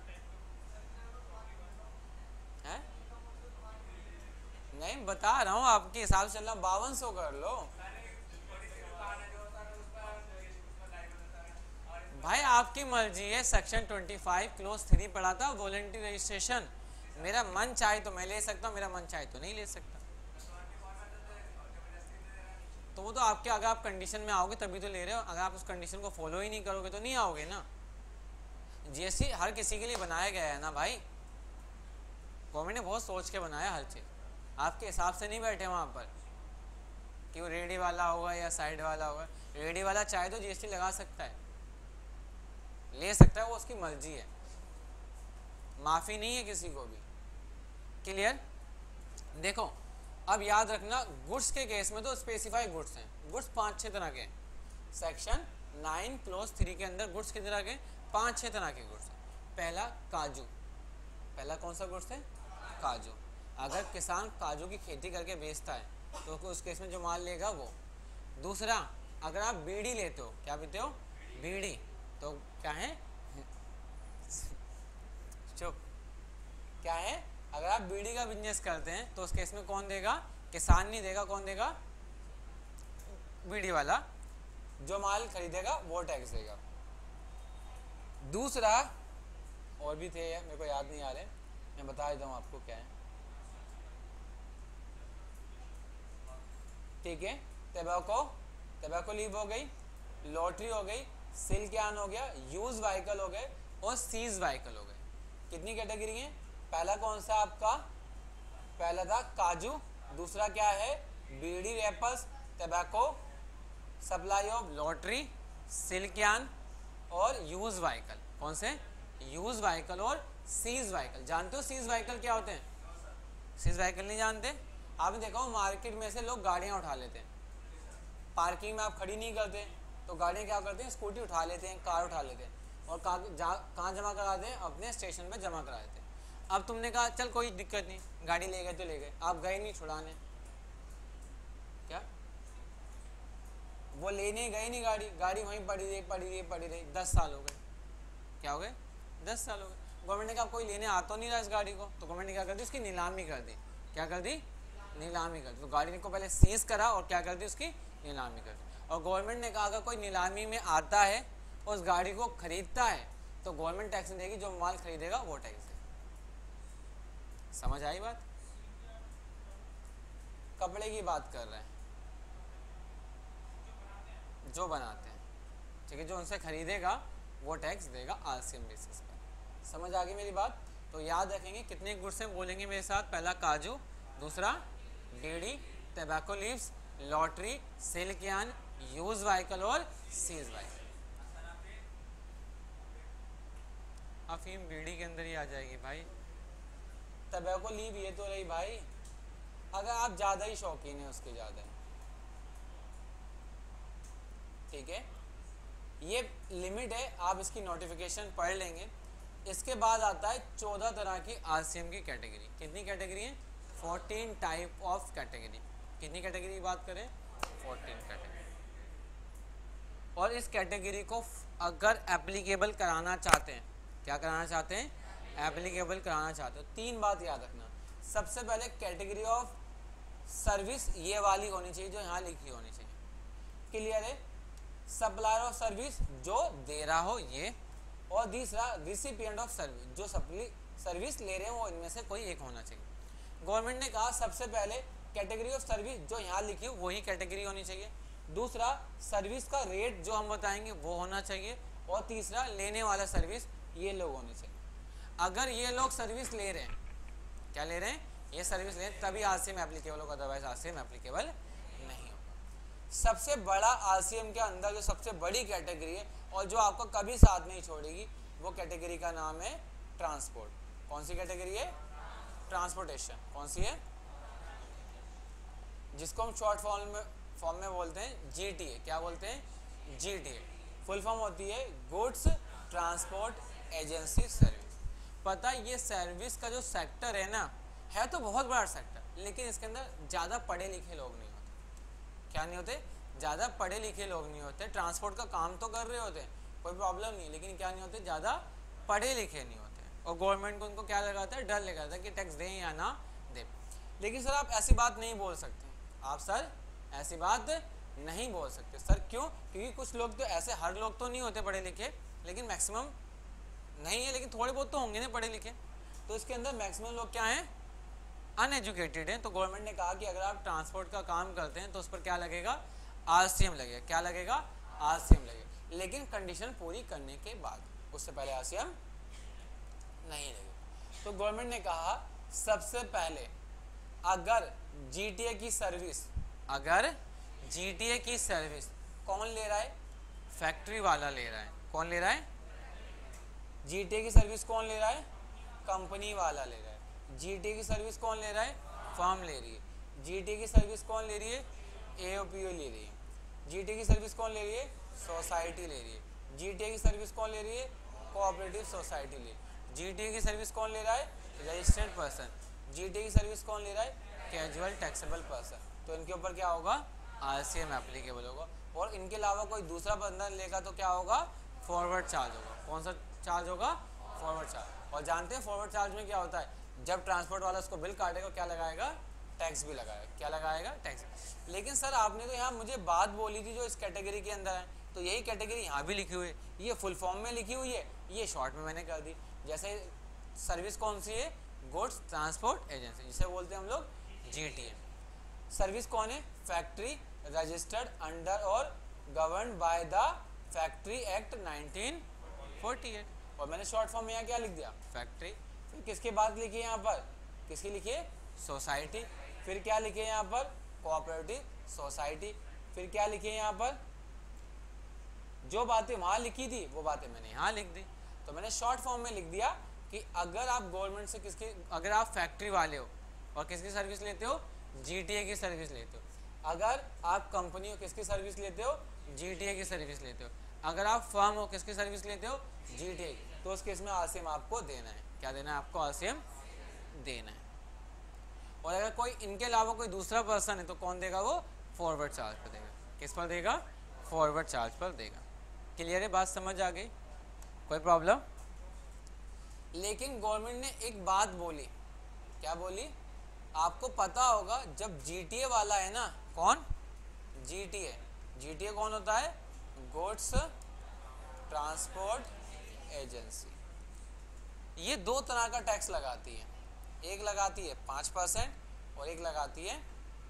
S1: है? नहीं बता रहा हूँ आपके हिसाब से चलना। 5200 कर लो भाई, आपकी मर्जी है। सेक्शन 25 क्लोज 3 पढ़ा था, वॉलंटरी रजिस्ट्रेशन। मेरा मन चाहे तो मैं ले सकता हूँ, मेरा मन चाहे तो नहीं ले सकता। तो वो तो आपके, अगर आप कंडीशन में आओगे तभी तो ले रहे हो। अगर आप उस कंडीशन को फॉलो ही नहीं करोगे तो नहीं आओगे ना। जीएसटी हर किसी के लिए बनाया गया है ना भाई। गवर्नमेंट ने बहुत सोच के बनाया हर चीज़। आपके हिसाब से नहीं बैठे वहाँ पर कि वो रेडी वाला होगा या साइड वाला होगा। रेडी वाला चाहे तो जीएसटी लगा सकता है, ले सकता है, वो उसकी मर्जी है। माफ़ी नहीं है किसी को भी। क्लियर? देखो अब याद रखना गुड्स के केस में तो स्पेसिफाई गुड्स हैं, गुड्स 5-6 तरह के। सेक्शन 9 क्लॉज 3 के अंदर गुड्स कितने तरह के? 5-6 तरह के गुड्स हैं। पहला काजू, पहला कौन सा गुड्स है? काजू। अगर किसान काजू की खेती करके बेचता है तो उस केस में जो माल लेगा वो। दूसरा, अगर आप बीड़ी लेते हो, क्या पीते हो? बीड़ी, तो क्या है? चुप, क्या है? अगर आप बीड़ी का बिजनेस करते हैं तो उस केस में कौन देगा? किसान नहीं देगा, कौन देगा? बीड़ी वाला। जो माल खरीदेगा वो टैक्स देगा। दूसरा, और भी थे मेरे को याद नहीं आ रहे, मैं बता देता हूँ आपको क्या है। ठीक है, टबैको लीव हो गई, लॉटरी हो गई, सिल कैन हो गया, यूज व्हीकल हो गए और सीज व्हीकल हो गए। कितनी कैटेगरी है? पहला कौन सा आपका? पहला था काजू। दूसरा क्या है? Bidi, wrappers, tobacco, supply of lottery, silk yarn और यूज व्हीकल। कौन से? यूज व्हीकल और सीज व्हीकल। जानते हो सीज व्हीकल क्या होते हैं? सीज व्हीकल नहीं जानते? आपने देखा हो मार्केट में से लोग गाड़ियां उठा लेते हैं, पार्किंग में आप खड़ी नहीं करते तो गाड़ियां क्या करते हैं? स्कूटी उठा लेते हैं, कार उठा लेते हैं और कहाँ जमा कराते हैं? अपने स्टेशन पे जमा करा देते हैं। अब तुमने कहा चल कोई दिक्कत नहीं, गाड़ी ले गए तो ले गए, आप गए नहीं छुड़ाने, क्या वो लेने गए नहीं? गाड़ी वहीं पड़ी रही 10 साल हो गए। क्या हो गए? 10 साल हो गए। गवर्नमेंट ने कहा कोई लेने आ तो नहीं रहा इस गाड़ी को, तो गवर्नमेंट ने क्या कर दी? उसकी नीलामी कर दी। क्या कर दी? नीलामी कर दी। तो गाड़ी को पहले सीज करा और क्या कर दी? उसकी नीलामी कर दी। और गवर्नमेंट ने कहा अगर कोई नीलामी में आता है उस गाड़ी को खरीदता है तो गवर्नमेंट टैक्स देगी, जो माल खरीदेगा वो टैक्स देगी। समझ आई बात? कपड़े की बात कर रहे हैं, जो बनाते हैं, ठीक है, जो उनसे खरीदेगा वो टैक्स देगा आरसीएम बेसिस पर। समझ आ गई मेरी बात? तो याद रखेंगे कितने गुड्स हैं, बोलेंगे मेरे साथ। पहला काजू, दूसरा bidi, tobacco leaves, lottery, silk yarn, used vehicle और सीज व्हीकल। अफीम बीड़ी के अंदर ही आ जाएगी भाई। टबैको लीव ये तो रही भाई, अगर आप ज़्यादा ही शौकीन है उसके ज़्यादा, ठीक है, ये लिमिट है, आप इसकी नोटिफिकेशन पढ़ लेंगे। इसके बाद आता है 14 तरह की आरसीएम की कैटेगरी। कितनी कैटेगरी है? 14 टाइप ऑफ कैटेगरी। कितनी कैटेगरी की बात करें? 14 कैटेगरी। और इस कैटेगरी को अगर एप्लीकेबल कराना चाहते हैं, क्या कराना चाहते हैं? एप्लीकेबल कराना चाहते हो, 3 बात याद रखना। सबसे पहले कैटेगरी ऑफ सर्विस ये वाली होनी चाहिए जो यहाँ लिखी होनी चाहिए। क्लियर है? सप्लायर ऑफ सर्विस जो दे रहा हो ये, और दूसरा रिसिपिएंट ऑफ सर्विस जो सर्विस ले रहे हैं वो इनमें से कोई एक होना चाहिए। गवर्नमेंट ने कहा सबसे पहले कैटेगरी ऑफ सर्विस जो यहाँ लिखी हो वही कैटेगरी होनी चाहिए। दूसरा सर्विस का रेट जो हम बताएंगे वो होना चाहिए। और तीसरा लेने वाला सर्विस ये लोग होने चाहिए। अगर ये लोग सर्विस ले रहे हैं, क्या ले रहे हैं? ये सर्विस ले रहे हैं, तभी आरसीएम एप्लीकेबल होगा, अदरवाइज आरसीएम एप्लीकेबल नहीं होगा। सबसे बड़ा आरसीएम के अंदर जो सबसे बड़ी कैटेगरी है और जो आपको कभी साथ नहीं छोड़ेगी वो कैटेगरी का नाम है ट्रांसपोर्ट। कौन सी कैटेगरी है? ट्रांसपोर्टेशन। कौन सी है? जिसको हम शॉर्ट फॉर्म में बोलते हैं जीटीए। क्या बोलते हैं? जीटीए। फुल फॉर्म होती है गुड्स ट्रांसपोर्ट एजेंसी सर्विस। पता है ये सर्विस का जो सेक्टर है ना, है तो बहुत बड़ा सेक्टर, लेकिन इसके अंदर ज़्यादा पढ़े लिखे लोग नहीं होते। क्या नहीं होते? ज़्यादा पढ़े लिखे लोग नहीं होते। ट्रांसपोर्ट का काम तो कर रहे होते हैं, कोई प्रॉब्लम नहीं, लेकिन क्या नहीं होते? ज़्यादा पढ़े लिखे नहीं होते। और गवर्नमेंट को उनको क्या लगाता है? डर लगाता है कि टैक्स दें या ना दें। लेकिन सर आप ऐसी बात नहीं बोल सकते। आप सर ऐसी बात नहीं बोल सकते। सर क्यों? क्योंकि कुछ लोग तो ऐसे, हर लोग तो नहीं होते पढ़े लिखे, लेकिन मैक्सिमम नहीं है, लेकिन थोड़े बहुत तो होंगे ना पढ़े लिखे। तो इसके अंदर मैक्सिमम लोग क्या हैं? अनएजुकेटेड हैं। तो गवर्नमेंट ने कहा कि अगर आप ट्रांसपोर्ट का काम करते हैं तो उस पर क्या लगेगा? आरसीएम लगेगा। क्या लगेगा? आरसीएम लगेगा, लेकिन कंडीशन पूरी करने के बाद, उससे पहले आरसीएम नहीं लगेगा। तो गवर्नमेंट ने कहा सबसे पहले अगर जीटीए की सर्विस, अगर जीटीए की सर्विस कौन ले रहा है? फैक्ट्री वाला ले रहा है। कौन ले रहा है? जीटीए की सर्विस कौन ले रहा है? कंपनी वाला ले रहा है। जीटीए की सर्विस कौन ले रहा है? फर्म ले रही है। जीटीए की सर्विस कौन ले रही है? एओपीओ ले रही है। जीटीए की सर्विस कौन ले रही है? सोसाइटी ले रही है। जीटीए की सर्विस कौन ले रही है? कोऑपरेटिव सोसाइटी ले रही है। जीटीए की सर्विस कौन ले रहा है? Registered person. जीटीए की सर्विस कौन ले रहा है? Casual taxable person. तो इनके ऊपर क्या होगा? आरसीएम एप्लीकेबल होगा। और इनके अलावा कोई दूसरा बंदा लेगा तो क्या होगा? फॉरवर्ड चार्ज होगा। कौन सा चार्ज होगा? Forward charge. और जानते हैं फॉरवर्ड चार्ज में क्या होता है? जब ट्रांसपोर्ट वाला उसको बिल काटेगा क्या लगाएगा? टैक्स भी लगाएगा। क्या लगाएगा? टैक्स। लेकिन सर आपने तो यहाँ मुझे बात बोली थी जो इस कैटेगरी के अंदर है, तो यही कैटेगरी यहाँ भी लिखी हुई है, ये फुल फॉर्म में लिखी हुई है, ये शॉर्ट में मैंने कर दी। जैसे सर्विस कौन सी है? गुड्स ट्रांसपोर्ट एजेंसी, जिसे बोलते हैं हम लोग जीटीए। सर्विस कौन है? फैक्ट्री रजिस्टर्ड अंडर और govern by the factory act 1948। और मैंने शॉर्ट फॉर्म में यहाँ क्या लिख दिया? फैक्ट्री। फिर किसके बाद लिखी है यहाँ पर? किसकी लिखी है? सोसाइटी। फिर क्या लिखे हैं यहाँ पर? Cooperative society. फिर क्या लिखे हैं यहाँ पर? जो बातें वहां लिखी थी वो बातें मैंने यहाँ लिख दी। तो मैंने शॉर्ट फॉर्म में लिख दिया कि अगर आप गवर्नमेंट से किसकी, अगर आप फैक्ट्री वाले हो और किसकी सर्विस लेते हो? जीटीए की सर्विस लेते हो। अगर आप कंपनी हो किसकी सर्विस लेते हो? जीटीए की सर्विस लेते हो। अगर आप फर्म हो किसकी सर्विस लेते हो? जीटीए की। तो उस केस में आरसीएम आपको देना है। क्या देना है आपको? आरसीएम देना है। और अगर कोई इनके अलावा कोई दूसरा पर्सन है तो कौन देगा? वो फॉरवर्ड चार्ज पर देगा। किस पर देगा? फॉरवर्ड चार्ज पर देगा। क्लियर है? बात समझ आ गई? कोई प्रॉब्लम? लेकिन गवर्नमेंट ने एक बात बोली। क्या बोली? आपको पता होगा जब जीटीए वाला है ना, कौन? जीटीए। जीटीए कौन होता है? Goods transport agency. ये दो तरह का टैक्स लगाती है। एक लगाती है 5% और एक लगाती है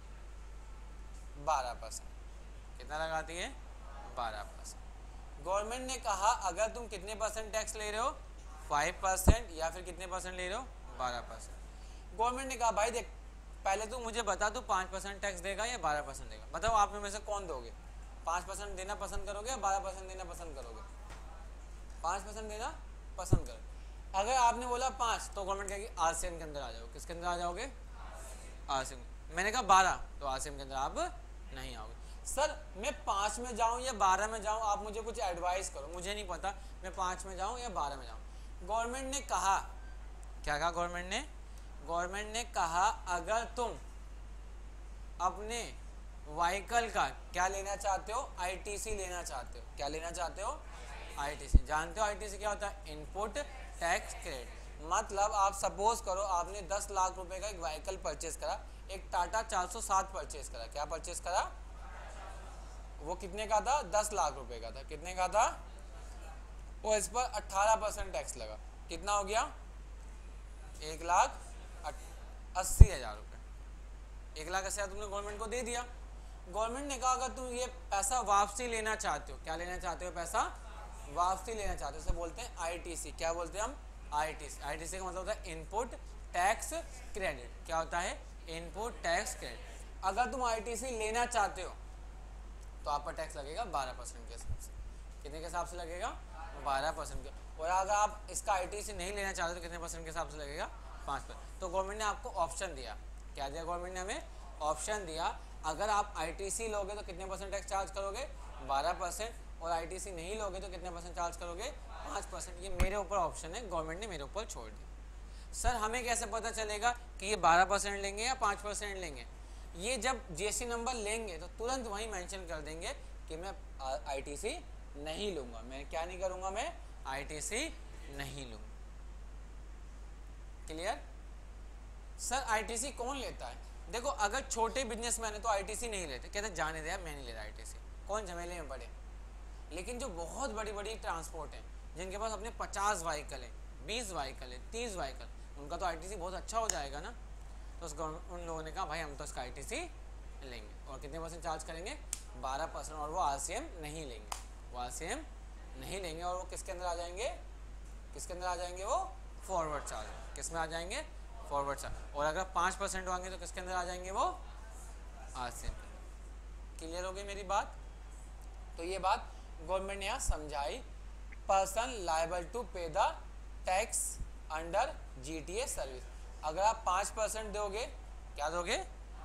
S1: 12%। कितना लगाती है? 12%। गवर्नमेंट ने कहा अगर तुम कितने परसेंट टैक्स ले रहे हो? 5% या फिर कितने परसेंट ले रहे हो? 12%। गवर्नमेंट ने कहा भाई देख पहले तू मुझे बता तू 5% टैक्स देगा या 12% देगा? बताओ आप में से कौन दोगे? 5% देना पसंद करोगे या 12% देना पसंद करोगे? 5% देना पसंद करोगे। अगर आपने बोला 5 तो गवर्नमेंट कहेगी आरसीएम के अंदर आ जाओ। किसके अंदर आ जाओगे? आरसीएम। मैंने कहा 12 तो आरसीएम के अंदर आप नहीं आओगे। सर मैं 5 में जाऊं या 12 में जाऊं, आप मुझे कुछ एडवाइस करो। मुझे नहीं पता मैं 5 में जाऊं या 12 में जाऊं। गवर्नमेंट ने कहा, क्या कहा गवर्नमेंट ने? गवर्नमेंट ने कहा अगर तुम अपने व्हीकल का क्या लेना चाहते हो? आईटीसी लेना चाहते हो। क्या लेना चाहते हो? आईटीसी। जानते हो आईटीसी क्या होता है? Input tax credit. मतलब आप सपोज करो आपने 10 लाख रुपए का एक व्हीकल परचेज करा, एक टाटा 407 परचेज करा। क्या परचेज करा? वो कितने का था? 10 लाख रुपए का था। कितने का था? और इस पर 18% टैक्स लगा। कितना हो गया? 1,80,000 रुपए। 1,80,000 तुमने गवर्नमेंट को दे दिया। गवर्नमेंट ने कहा अगर तुम ये पैसा वापसी लेना चाहते हो, क्या लेना चाहते हो? पैसा वापसी लेना चाहते हो, इसे बोलते हैं आईटीसी। क्या बोलते हैं हम? आईटीसी। आईटीसी का मतलब होता है इनपुट टैक्स क्रेडिट। क्या होता है? Input tax credit. अगर तुम आईटीसी लेना चाहते हो तो आप पर टैक्स लगेगा 12% के हिसाब से। कितने के हिसाब से लगेगा? 12% के। और अगर आप इसका आईटीसी नहीं लेना चाहते तो कितने परसेंट के हिसाब से लगेगा? 5%। तो गवर्नमेंट ने आपको ऑप्शन दिया। क्या दिया गवर्नमेंट ने हमें? ऑप्शन दिया। अगर आप आईटीसी लोगे तो कितने परसेंट टैक्स चार्ज करोगे? 12%। और आईटीसी नहीं लोगे तो कितने परसेंट चार्ज करोगे? 5%। ये मेरे ऊपर ऑप्शन है, गवर्नमेंट ने मेरे ऊपर छोड़ दिया। सर हमें कैसे पता चलेगा कि ये 12% लेंगे या 5% लेंगे? ये जब जीएसटी नंबर लेंगे तो तुरंत वहीं मेंशन कर देंगे कि मैं आईटीसी नहीं लूंगा। मैं क्या नहीं करूंगा? मैं आईटीसी नहीं लूंगा। क्लियर? सर आईटीसी कौन लेता है? देखो अगर छोटे बिजनेसमैन है तो आईटीसी नहीं लेते, कहते जाने दे मैं नहीं लेता आईटीसी, कौन झमेले में पड़े। लेकिन जो बहुत बड़ी बड़ी ट्रांसपोर्ट है, जिनके पास अपने 50 व्हीकल है, 20 व्हीकल है, 30 व्हीकल, उनका तो आईटीसी बहुत अच्छा हो जाएगा ना। तो उन लोगों ने कहा भाई हम तो इसका आईटीसी लेंगे। और कितने परसेंट चार्ज करेंगे? 12%। और वो आरसीएम नहीं लेंगे। वो आरसीएम नहीं लेंगे और वो किसके अंदर आ जाएंगे? किसके अंदर आ जाएंगे? वो फॉरवर्ड चार्ज। किस में आ जाएंगे? Forward charge. और अगर 5% होंगे तो किसके अंदर आ जाएंगे? वो आरसीएम। क्लियर हो गई मेरी बात? तो ये बात गवर्नमेंट ने यहाँ समझाई। Person liable to pay the tax under GTA service. अगर आप 5% दोगे, क्या दोगे?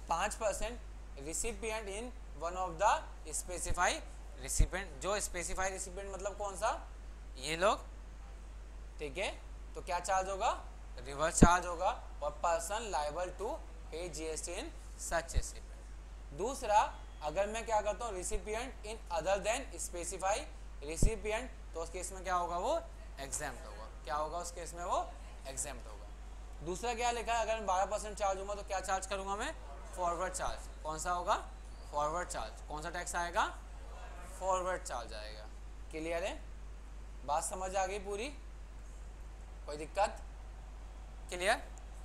S1: 5% recipient in one of the specify recipient. जो स्पेसिफाई रिसिपिएंट मतलब कौन सा, ये लोग, ठीक है। तो क्या चार्ज होगा, रिवर्स चार्ज होगा, और person liable to pay GST in such recipient. दूसरा, अगर मैं क्या करता हूँ recipient in other than specify recipient, तो उस केस में क्या होगा, वो एग्जेम्प्ट होगा। क्या होगा उस केस में, वो एग्जेम्प्ट होगा। दूसरा क्या लिखा है, अगर 12% चार्ज होगा तो क्या चार्ज करूंगा मैं, फॉरवर्ड चार्ज। कौन सा होगा, फॉरवर्ड चार्ज। कौन सा टैक्स आएगा, फॉरवर्ड चार्ज आएगा। क्लियर है, बात समझ आ गई पूरी, कोई दिक्कत, क्लियर।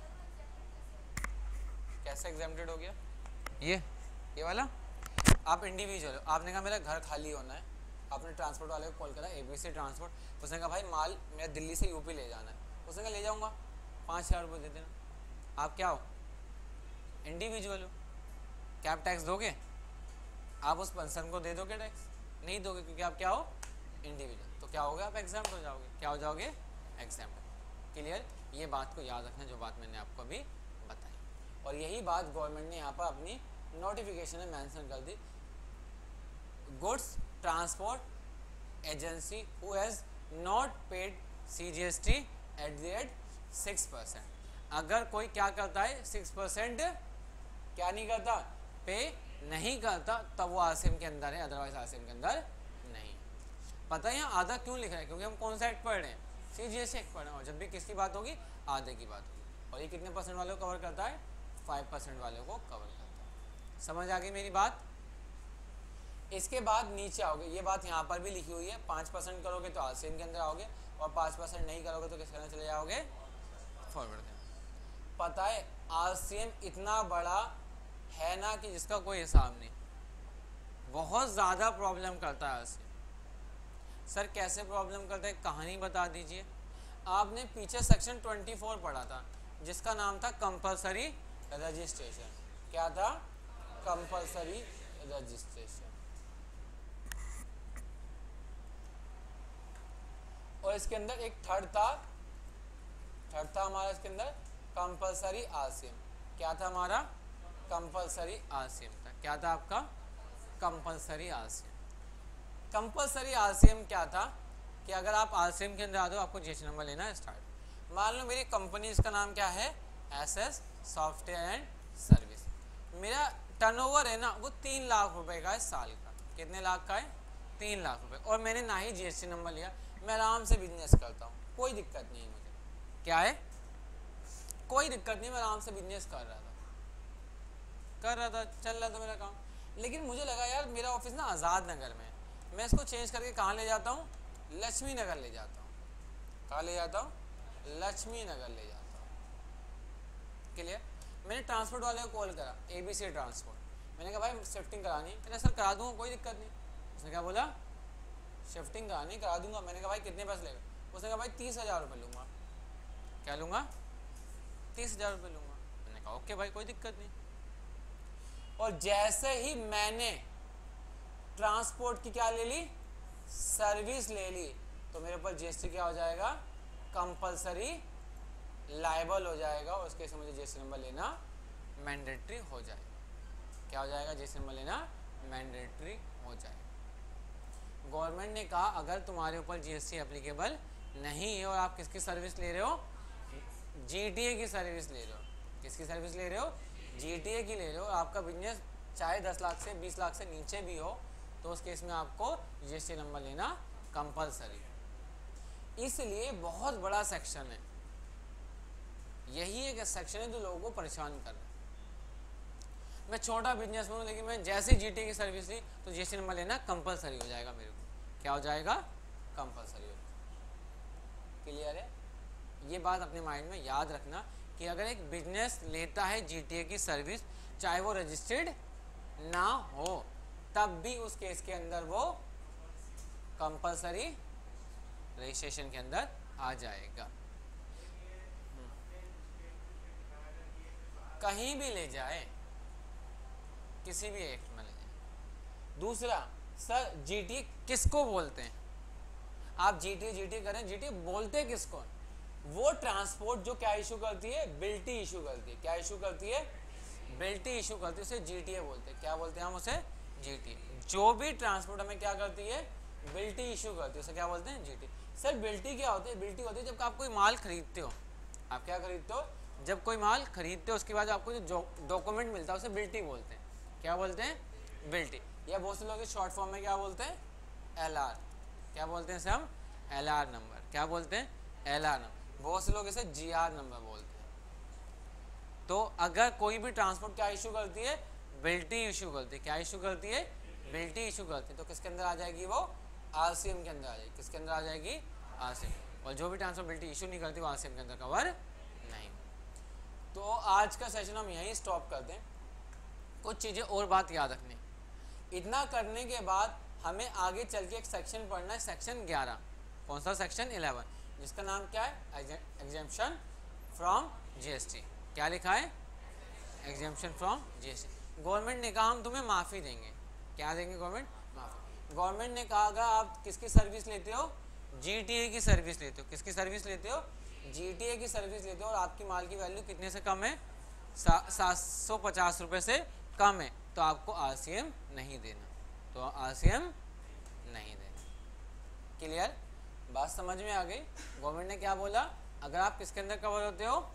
S1: कैसे एग्जेम्प्टेड हो गया, ये वाला। आप इंडिविजुअल, आपने कहा मेरा घर खाली होना है, आपने ट्रांसपोर्ट वाले को कॉल करा, एबीसी ट्रांसपोर्ट, उसने कहा भाई माल मेरा दिल्ली से यूपी ले जाना है, उसने कहा ले जाऊंगा, 5,000 रुपये दे देना। आप क्या हो, इंडिविजुअल हो, क्या आप टैक्स दोगे, आप उस पर्सन को दे दोगे टैक्स, नहीं दोगे, क्योंकि आप क्या हो, इंडिविजुअल। तो क्या होगा, आप एग्जाम्प्ट हो जाओगे। क्या हो जाओगे, एग्जाम्प्ट। क्लियर, ये बात को याद रखना जो बात मैंने आपको अभी बताई, और यही बात गवर्नमेंट ने यहाँ पर अपनी नोटिफिकेशन में मेंशन कर दी। Goods transport agency who has not paid CGST at the rate 6%। अगर कोई क्या करता है, 6% क्या नहीं करता, पे नहीं करता, तब वो आरसीएम के अंदर है, अदरवाइज आरसीएम के अंदर नहीं। पता है यहाँ आधा क्यों लिख रहा है, क्योंकि हम कौन सा एक्ट पढ़ रहे हैं, CGST एक्ट पढ़ रहे हैं, और जब भी किसकी बात होगी, आधे की बात होगी। और ये कितने % वालों को कवर करता है, 5% वालों को कवर करता है। समझ आ गई मेरी बात। इसके बाद नीचे आओगे, ये बात यहाँ पर भी लिखी हुई है, 5% करोगे तो आरसीएम के अंदर आओगे, और 5% नहीं करोगे तो किसके अंदर चले जाओगे, फॉरवर्ड के। पता है आरसीएम इतना बड़ा है ना कि जिसका कोई हिसाब नहीं, बहुत ज़्यादा प्रॉब्लम करता है आरसीएम। सर कैसे प्रॉब्लम करता है, कहानी बता दीजिए। आपने पीछे सेक्शन 24 पढ़ा था, जिसका नाम था कंपलसरी रजिस्ट्रेशन। क्या था, कंपलसरी रजिस्ट्रेशन। और इसके अंदर एक थर्ड था हमारा इसके अंदर कंपलसरी आरसीएम। क्या था हमारा, कंपलसरी आरसीएम था। क्या था आपका, कंपलसरी आरसीएम। कंपलसरी आरसीएम क्या था कि अगर आप आरसीएम के अंदर आ दो, आपको जीएसटी नंबर लेना स्टार्ट। मान लो मेरी कंपनी, इसका नाम क्या है, एसएस सॉफ्टवेयर एंड सर्विस। मेरा टर्नओवर है ना, वो 3 लाख रुपए का है साल का। कितने लाख का है, 3 लाख रुपए। और मैंने ना ही जीएसटी नंबर लिया, मैं आराम से बिजनेस करता हूँ, कोई दिक्कत नहीं है मुझे। क्या है, कोई दिक्कत नहीं, मैं आराम से बिजनेस कर रहा था, चल रहा था मेरा काम। लेकिन मुझे लगा यार मेरा ऑफिस ना आज़ाद नगर में, मैं इसको चेंज करके कहाँ ले जाता हूँ, लक्ष्मी नगर ले जाता हूँ। कहाँ ले जाता हूँ, लक्ष्मी नगर ले जाता हूँ। क्लियर। मैंने ट्रांसपोर्ट वाले को कॉल करा, एबीसी ट्रांसपोर्ट। मैंने कहा भाई शिफ्टिंग करानी है, कहना सर करा दूंगा, कोई दिक्कत नहीं। उसने क्या बोला, शिफ्टिंग करानी, करा दूंगा। मैंने कहा भाई कितने पैसे लेगा, उसने कहा भाई 30,000 रुपये लूँगा। क्या लूँगा, 30,000 रुपये लूँगा। मैंने कहा ओके भाई कोई दिक्कत नहीं। और जैसे ही मैंने ट्रांसपोर्ट की क्या ले ली, सर्विस ले ली, तो मेरे ऊपर जीएसटी क्या हो जाएगा, कंपलसरी लायबल हो जाएगा। और उसके से मुझे जीएसटी नंबर लेना मैंडेटरी हो जाएगा। क्या हो जाएगा, जीएसटी नंबर लेना मैंडेटरी हो जाएगा। गवर्नमेंट ने कहा अगर तुम्हारे ऊपर जीएसटी एप्लीकेबल नहीं है और आप किसकी सर्विस ले रहे हो, जीटीए की सर्विस ले रहे हो। किसकी सर्विस ले रहे हो, जीटीए की ले रहे हो। आपका बिजनेस चाहे 10 लाख से 20 लाख से नीचे भी हो, तो उस केस में आपको जीएसटी नंबर लेना कंपलसरी। इसलिए बहुत बड़ा सेक्शन है, यही एक सेक्शन है जो लोगों को परेशान कर रहा है। मैं छोटा बिजनेस में हूँ, लेकिन मैं जैसे जीटीए की सर्विस ली तो जीएसटी नंबर लेना कंपलसरी हो जाएगा मेरे को। क्या हो जाएगा, कंपलसरी हो जाएगा। क्लियर है, ये बात अपने माइंड में याद रखना कि अगर एक बिजनेस लेता है जीटीए की सर्विस, चाहे वो रजिस्टर्ड ना हो, तब भी उस केस के अंदर वो कंपलसरी रजिस्ट्रेशन के अंदर आ जाएगा। कहीं भी ले जाए, किसी भी एक्ट में ले जाए। दूसरा, सर जीटीए किसको बोलते हैं, आप जीटीए करें, जीटीए बोलते किसको, वो ट्रांसपोर्ट जो क्या इशू करती है, बिल्टी इशू करती है। क्या इशू करती है, बिल्टी इशू करती है उसे जीटीए बोलते हैं। क्या बोलते हैं हम उसे? जीटीए। जो भी ट्रांसपोर्ट हमें क्या करती है? बिल्टी इशू करती है, उसे क्या बोलते हैं? जीटी। सर बिल्टी क्या होती है? बिल्टी होती है जब आप कोई माल खरीदते हो। आप क्या खरीदते हो? जब कोई माल खरीदते हो उसके बाद आपको जो डॉक्यूमेंट मिलता है उसे बिल्टी बोलते हैं। क्या बोलते हैं? बिल्टी। या बहुत से लोग इस शॉर्ट फॉर्म में क्या बोलते हैं? एलआर। क्या बोलते हैं इसे हम? LR number. क्या बोलते हैं? LR number. बहुत से लोग इसे जीआर नंबर बोलते हैं। तो अगर कोई भी ट्रांसपोर्ट क्या इशू करती है? बिल्टी इशू करती है। क्या इशू करती है? बिल्टी इशू करती है। तो किसके अंदर आ जाएगी वो? आरसीएम के अंदर आ जाएगी। किसके अंदर आ जाएगी? आरसीएम। और जो भी ट्रांसपोर्ट बिल्टी इशू नहीं करती वो आरसीएम के अंदर कवर नहीं। तो आज का सेशन हम यहीं स्टॉप कर दें। कुछ चीज़ें और बात याद रखनी। इतना करने के बाद हमें आगे चल के एक सेक्शन पढ़ना है, सेक्शन 11। कौन सा? सेक्शन 11, जिसका नाम क्या है? Exemption from GST. क्या लिखा है? Exemption from GST. गवर्नमेंट ने कहा हम तुम्हें माफ़ी देंगे। क्या देंगे गवर्नमेंट? माफ़ी। गवर्नमेंट ने कहा अगर आप किसकी सर्विस लेते हो? जीटीए की सर्विस लेते हो। किसकी सर्विस लेते हो? जीटीए की सर्विस लेते हो और आपकी माल की वैल्यू कितने से कम है? 750 रुपये से कम है, तो आपको आरसीएम नहीं देना। तो आरसीएम नहीं देना। क्लियर? बात समझ में आ गई? गवर्नमेंट ने क्या बोला? अगर आप किसके अंदर कवर होते हो?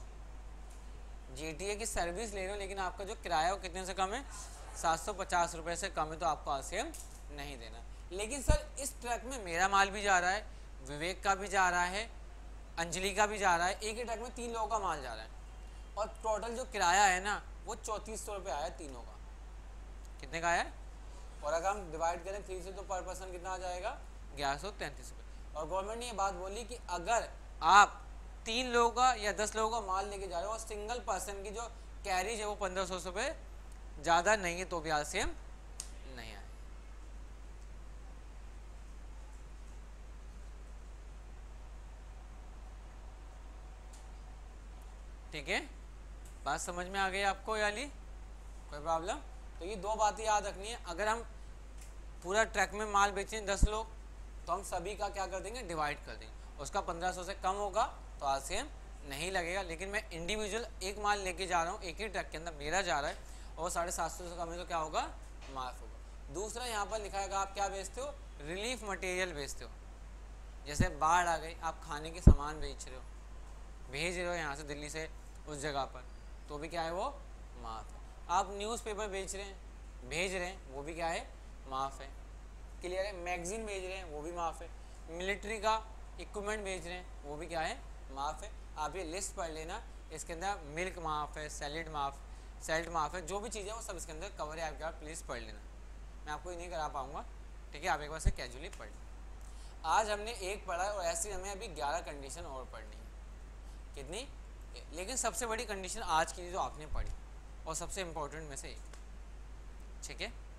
S1: जीटीए की सर्विस ले रहे हो लेकिन आपका जो किराया वो कितने से कम है? 750 रुपये से कम है, तो आपको आरसीएम नहीं देना। लेकिन सर इस ट्रक में मेरा माल भी जा रहा है, विवेक का भी जा रहा है, अंजलि का भी जा रहा है, एक ही ट्रक में 3 लोगों का माल जा रहा है और टोटल जो किराया है ना वो 3400 रुपये आया तीनों का। कितने का आया? और अगर हम डिवाइड करें 3 से तो पर पर्सन कितना आ जाएगा? 1133 रुपये। और गवर्नमेंट ने ये बात बोली कि अगर आप 3 लोगों का या 10 लोगों का माल लेके जा रहे हो और सिंगल पर्सन की जो कैरिज है वो 1500 रुपये ज़्यादा नहीं है तो भी आरसीएम नहीं आए। ठीक है? बात समझ में आ गई आपको याली? कोई प्रॉब्लम? तो ये 2 बातें याद रखनी है। अगर हम पूरा ट्रक में माल बेचें 10 लोग तो हम सभी का क्या कर देंगे? डिवाइड कर देंगे। उसका 1500 से कम होगा तो आरसीएम नहीं लगेगा। लेकिन मैं इंडिविजुअल एक माल लेके जा रहा हूँ, एक ही ट्रक के अंदर मेरा जा रहा है और 750 से कम है तो क्या होगा? माफ़ होगा। दूसरा यहाँ पर लिखा है आप क्या बेचते हो? रिलीफ मटेरियल बेचते हो। जैसे बाढ़ आ गई, आप खाने के सामान बेच रहे हो, भेज रहे हो यहाँ से दिल्ली से उस जगह पर, तो भी क्या है? वो माफ़ है। आप न्यूज़पेपर बेच रहे हैं, भेज रहे हैं, वो भी क्या है? माफ़ है। क्लियर है? मैगजीन भेज रहे हैं, वो भी माफ़ है। मिलिट्री का इक्विपमेंट भेज रहे हैं, वो भी क्या है? माफ़ है। आप ये लिस्ट पढ़ लेना, इसके अंदर मिल्क माफ़ है, सैलेड माफ़ है, जो भी चीज़ें वो सब इसके अंदर कवर है। आपके आप प्लीज़ पढ़ लेना, मैं आपको ये नहीं करा पाऊँगा। ठीक है? आप एक बार से कैजुअली पढ़ लेना। आज हमने 1 पढ़ा है और ऐसे हमें अभी 11 कंडीशन और पढ़नी है। कितनी? लेकिन सबसे बड़ी कंडीशन आज की जो आपने पढ़ी और सबसे इम्पोर्टेंट में से एक। ठीक है?